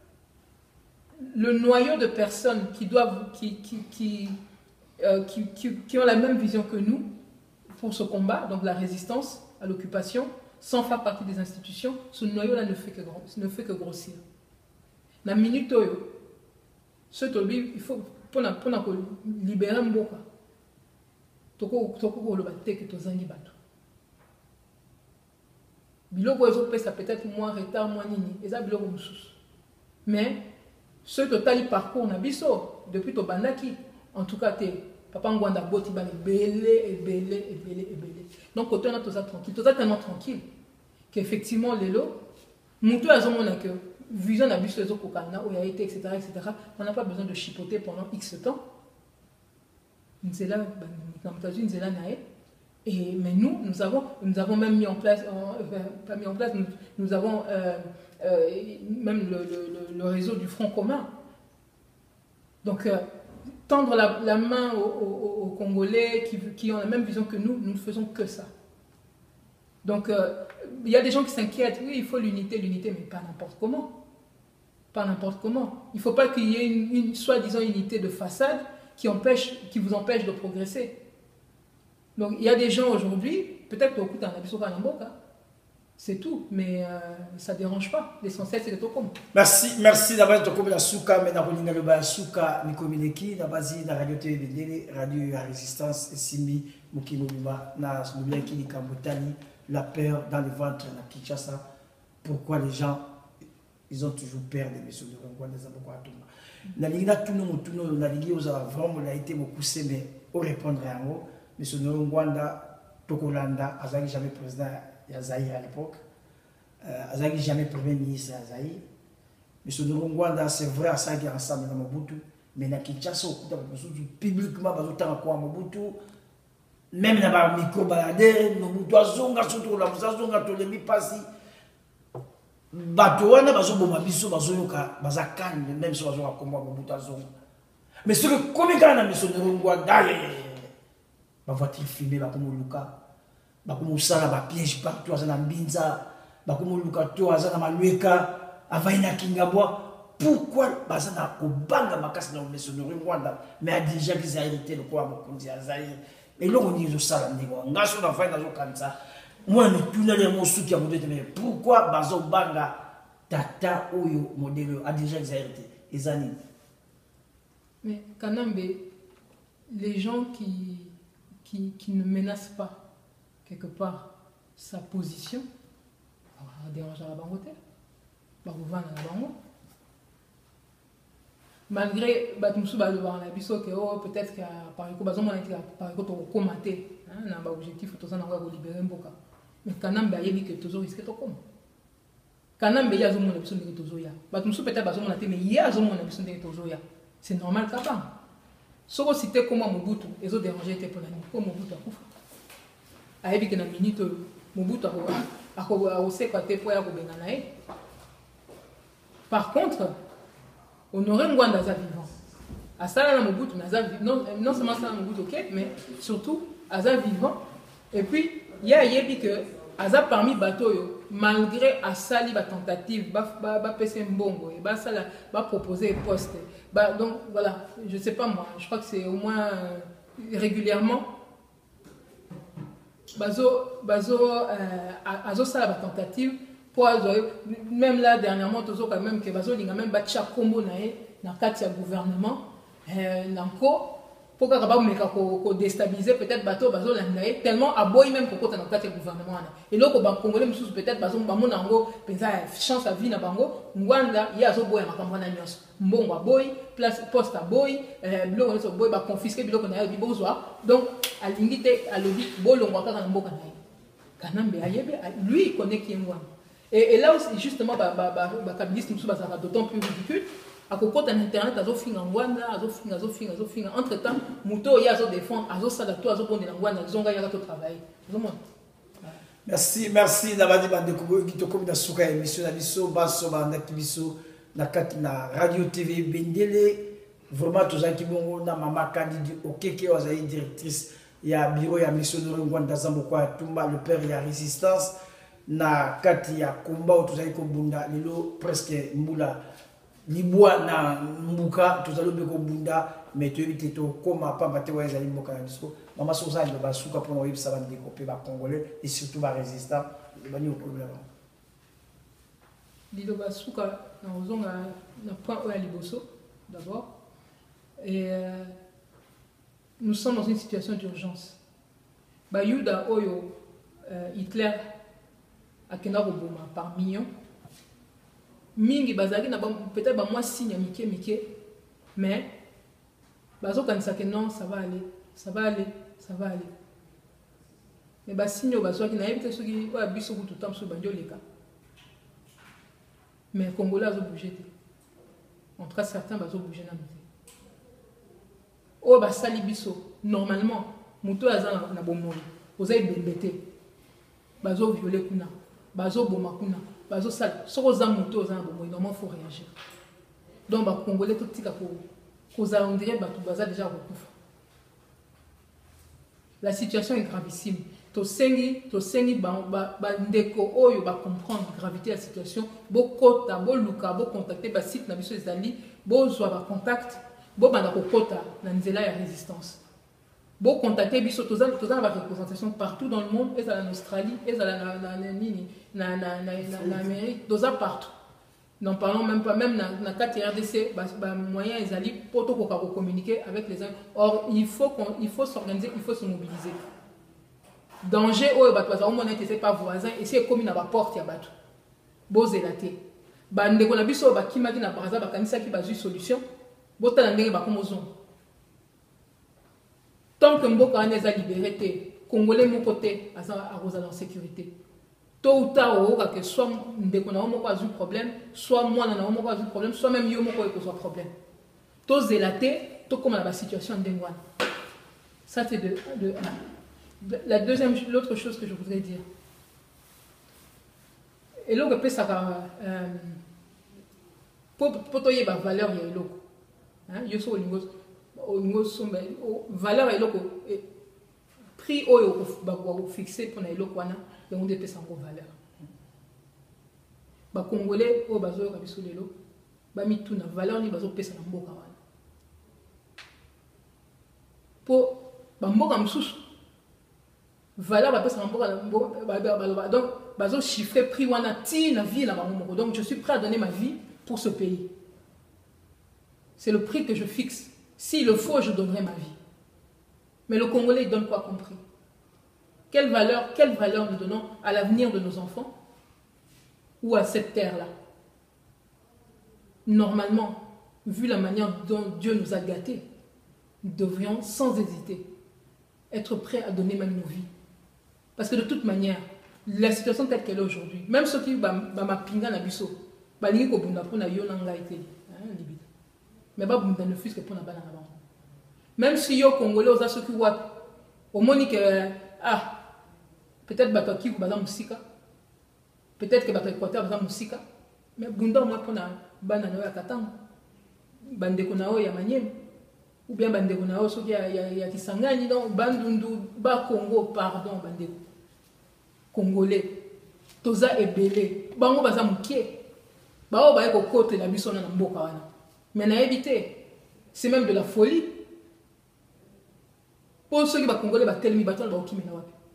le noyau de personnes qui doivent, qui, qui, qui, euh, qui, qui, qui ont la même vision que nous pour ce combat, donc la résistance à l'occupation, sans faire partie des institutions, ce noyau-là ne fait que, ne fait que grossir. La minute où ce il faut pour libérer un boka. Toko toko le batte que tozangi bato. Biloko ezopesa peut-être moins retard moins nini, eza biloko mususu. Mais ce total parcours na biso depuis to bandaki, en tout cas te papa ngwanda boti ba belé et belé et belé et belé. Donc côté on a toza tranquille, toza tellement tranquille qu'effectivement lelo mutu azomona que vision na biso ezokokana où il a été et cetera et cetera. On n'a pas besoin de chipoter pendant X temps. Nzela Nzela nae. Et mais nous, nous avons, nous avons même mis en place, euh, pas mis en place, nous, nous avons euh, euh, même le, le, le réseau du Front commun. Donc, euh, tendre la, la main aux, aux, aux Congolais qui, qui ont la même vision que nous, nous ne faisons que ça. Donc, euh, il y a des gens qui s'inquiètent, oui, il faut l'unité, l'unité, mais pas n'importe comment. Pas n'importe comment. Il ne faut pas qu'il y ait une, une soi-disant unité de façade qui, empêche, qui vous empêche de progresser. Donc, il y a des gens aujourd'hui, peut-être au coup d'un abisso kanamboka, c'est tout, mais euh, ça ne dérange pas. L'essentiel, c'est que tu comme. Merci, merci d'avoir été comme la souka, mais d'avoir été la souka, Nikomileki, la base de la radio T V, radio à résistance, et Simi, Mukimobima, na Smoulaki, Nikambotani, la peur dans le ventre, na Kinshasa. Pourquoi les gens, ils ont toujours peur des messieurs de Rongwa, des Abokwatuma. Na ligna tout le monde, tout le monde, na ligna aux avant, on a été beaucoup mais au répondre à un mot. Monsieur Norongwanda, Tokolanda, Azaki jamais président de Zaïre à l'époque, euh, Azaki jamais premier ministre de Zaïre. Monsieur Norongwanda, c'est vrai à ça qu'il y a ensemble dans Mobutu, mais dans Kinshasa, publiquement, dans Mobutu, même dans le micro-baladère, Mobutu a zonga, surtout la zonga, tout le monde passe. Batoana, bazo bomabiso, bazo yoka, bazakane, même si bazo akomwa Mobutu a zonga. Mais ce que, comme il y a Monsieur Norongwanda, ba voiture filmée ba komo luka ba komo sala ba piège partout azana mbinza ba komo luka to azana malweka avaina kingabwa pourquoi bazana ko banga makasi na Monsieur Norongwanda mais a déjà qu'ils a hérité le quoi mokonzi ya Zaïre mais là on dit zo sala ndiko ngaso na vaina zo kanza moi ne tuna le mosuki ya modèle mais pourquoi bazo banga tata oyo modèle a déjà qu'ils a hérité ezani mais Kanambe les gens qui Qui, qui ne menace pas quelque part sa position, on va déranger la banque, on va vendre la banque. Malgré que peut-être qu'à Paris, on commenter un objectif, on va libérer un boca. Mais quand on a dit que tu risques de comme. Quand on a dit que tu as besoin de tozoya, peut-être que mais il y a besoin de tozoya. C'est normal quand même. Si vous citez comment Mobutu, ils ont dérangé pour la nuit. Comme Mobutu a coupé. Avec une minute, Mobutu a aussi côté pour la Par contre, honorer Ngwanda vivant. À ça, Mobutu, non, non seulement ça, Mobutu, ok, mais surtout, Aza vivant. Et puis, il y a Yebi que Aza parmi bateaux, malgré Asali, la tentative, va passer un bongo, va proposer un poste. Bah, donc voilà, je ne sais pas moi, je crois que c'est au moins euh, régulièrement. Bazo, bazo, euh, azo ça la tentative pour même là dernièrement, toujours quand même que bazo l'inga même batcha combo nae na kati ya gouvernement, euh, nanko pour que capable meka ko déstabiliser peut-être bateau bazo landae tellement aboy même ko kota na kati ya gouvernement na. Et là ko ba congolais mususu peut-être bazo bamo nango penza chance à vie na bango Ngwanda ya zo boy makambo na nyonso. Mbongo boy, place poste boy, euh biloko so boy ba confisquer biloko na yo bozwa. Donc à l'ingité à lobby bolongo kaka na mboka na ye. Kanambe ayebe lui il connaît qui est Ngwanda. Et, et là aussi justement ba ba ba ba kabiliste mususu ba ça d'autant plus ridicule. À côté de internet azo finga Ngwanda, azo finga azo finga azo finga entre temps muto ya azo défendre azo sala to azo pondre Ngwanda zonga ya to travailler. Merci, merci. Nabadi bande qui te comme na suka émission na biso baso banda kibiso na kati na radio T V Bendele. Vraiment tous qui bongo na mama Kandidi Okeke ozali directrice ya bureau ya missionnaire Ngwanda Zamboko Tumba le père ya résistance na kati ya combat tous ko bunda lelo presque mbula libwa na mbuka tous be ko bunda mais tu évite to koma pamba te wa ezali mboka na biso mama soza le basuka pour no yebisa bandi ko pe ba congolais et surtout ba résistant bani au problème Lido basuka na ozonga na point oya liboso d'abord et euh, nous sommes dans une situation d'urgence. Bayuda Oyo euh, Hitler a kena roboma par millions. Mingi bazaki na peut-être ba moi signe mike mike mais bazo kanisa que non ça va aller, ça va aller, ça va aller. Mais ba signe bazo ki na yebite soki o abiso tout temps so bandio leka. Mais Congolais azo bouger. En tout cas certains bazo bouger na mite. Oh, bah, sali biso. Normalement, muto aza na bomoni. Oza ibembete. Bazo violer kuna. Bazo boma kuna. Bazo sali. Soko za muto oza na bomoni. Normalement, il faut réagir. Donc, bah, Congolais, tout tika ko. Koza, on dirait, bah, tout baza déjà recouvre. La situation est gravissime. To sengi, to sengi, bah, bah, bah, ndeko, oyo, bah, comprendre la gravité de la situation. Bo kota, bo luka, bo contacter, bah, site na biso ezali, bo zwa, bah, contact. Bo banda kokota na nzela ya résistance. Bo contacter biso toza toza na représentation partout dans le monde, et en Australie, et na na na nini na na na na Amérique, toza partout. N'en parlons même pas même na na quatre R D C, ba, ba moyen ezali poto ko ko communiquer avec les uns. Or il faut qu'on il faut s'organiser, il faut se mobiliser. Danger o ba toza o monete c'est pas voisin et c'est comme na ba porte ya bato. Bo zelate. Ba ndeko na biso ba kimaki na baraza ba kanisa ki ba ju solution. Tant que Mboka a libéré, Congolais mon côté, à en sécurité. Tôt ou tard, que soit Ndekona a eu problème, soit moi n'a pas eu problème, soit même yo moko a problème. Tout zélaté, tout comme la situation de Ndengwan. Ça c'est de, de, de la deuxième, l'autre chose que je voudrais dire. Et là, on peut savoir pour pour toyer la valeur il y a l'eau. Yo so lingos o lingos sombe valeur eloko prix oyo ba ko fixer pour na eloko wana ya ngonde pesa ngo valeur ba congolais o bazo ka biso lelo ba mituna valeur ni bazo pesa na mboka wana po ba mboka msusu valeur ba pesa na mboka ba donc bazo chiffrer prix wana ti na vie na ba moko donc je suis prêt à donner ma vie pour ce pays. C'est le prix que je fixe. S'il le faut, je donnerai ma vie. Mais le Congolais, il donne quoi compris? Quelle valeur, quelle valeur nous donnons à l'avenir de nos enfants ou à cette terre-là? Normalement, vu la manière dont Dieu nous a gâtés, nous devrions sans hésiter être prêts à donner même nos vies. Parce que de toute manière, la situation telle qu'elle est aujourd'hui, même ceux qui m'ont pinga na biso, balingi ko bunda pona yo nanga été, mais pas bunda ne fût que pour na bana na. Même si yo Congolais aux ceux qui voient au moni que ah peut-être bato ki ko baza musika, peut-être que bato Équateur baza musika, mais bunda moi pona bana na ya katanga, bande ko na o ya manyem, ou bien bande ko na o so ya ya Kisangani donc bandundu ba Congo pardon bande Congolais toza ebele bango baza mukie bao ba ko kote na biso na mboka wana mais na éviter c'est même de la folie pour ceux qui ba Congolais ba telmi bato ba okimi na wapi.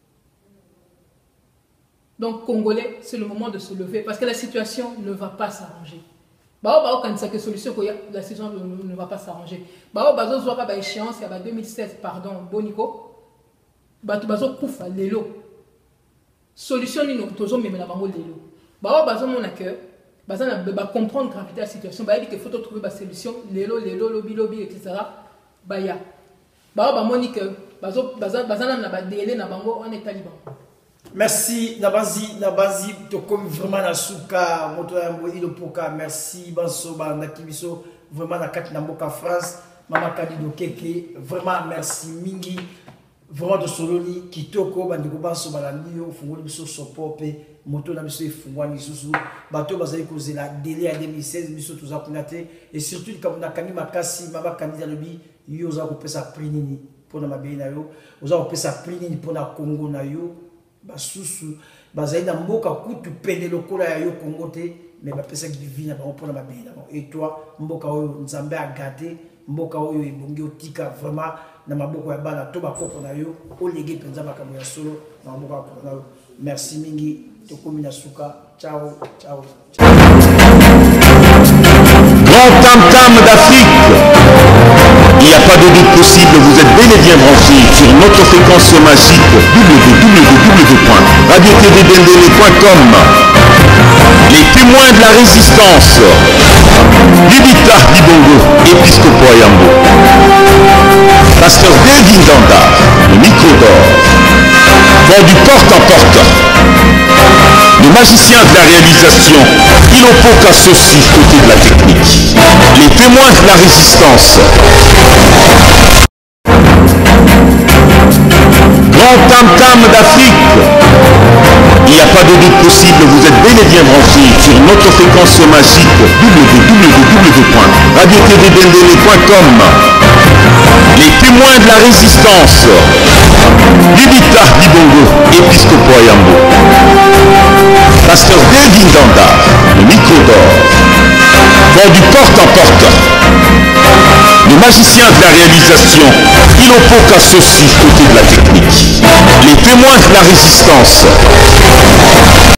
Donc Congolais c'est le moment de se lever parce que la situation ne va pas s'arranger. Bao bao quand ça que solution ko la situation ne, ne va pas s'arranger. Bao bazo zo ka ba échéance ya ba deux mille seize pardon boniko bato bazo kufa lelo. Solution ni nous tozo même la bango lelo. Bao bazo mona que baza na ba comprendre gravité de la situation, ba que faut trouver ba solution lelo lelo lobby lobby et cetera. Ba ya. Bao ba moni que bazo baza baza na ba délai na bango on est taliban. Merci Nabazi Nabazi to comme vraiment na suka moto ya mbodi poka merci banso ba na kibiso vraiment na kati na mboka France mama Kandidi Okeke vraiment merci mingi vraiment de sololi kitoko bandeko baso balandi yo fungoli biso sopope moto na biso efungwani lisusu bato bazali kozela délai ya deux mille seize biso toza kuna te et surtout na kani makasi maba candidat lobi yo oza kopesa prix nini mpona mabei na yo oza kopesa prix nini mpona Congo na yo basusu bazali na mboka kutu pene lokola ya yo Congo te mais bapesaki vie na bango mpona mabei na bango et toi mboka oyo nzambe agate mboka oyo ebongi otika vraiment na maboko ya bana to bakoko na yo olege penza makambo ya solo na mboka ya na yo. Merci mingi tokomi na suka. Ciao ciao, ciao. Grand tam-tam d'Afrique, il n'y a pas de doute possible, vous êtes bel et bien branchés sur notre fréquence magique w w w point radio t v bendele point com. Les témoins de la résistance, Libita Dibongo, Episcopo Ayambo, Pasteur Delvin Danda, le micro d'or, vont du porte en porte. Le magicien de la réalisation, Ilopoka Sossi, côté de la technique. Les témoins de la résistance. Grand tam-tam d'Afrique. Il n'y a pas de doute possible, vous êtes bel et bien branchés sur notre fréquence magique w w w point radio t v bendele point com. Les témoins de la résistance, Libita Dibongo, Episcopo Ayambo, Pasteur Delvin Danda, le micro d'or, vont du porte en porte. Le magicien de la réalisation, Ilopoka Sossi, côté de la technique. Les témoins de la résistance.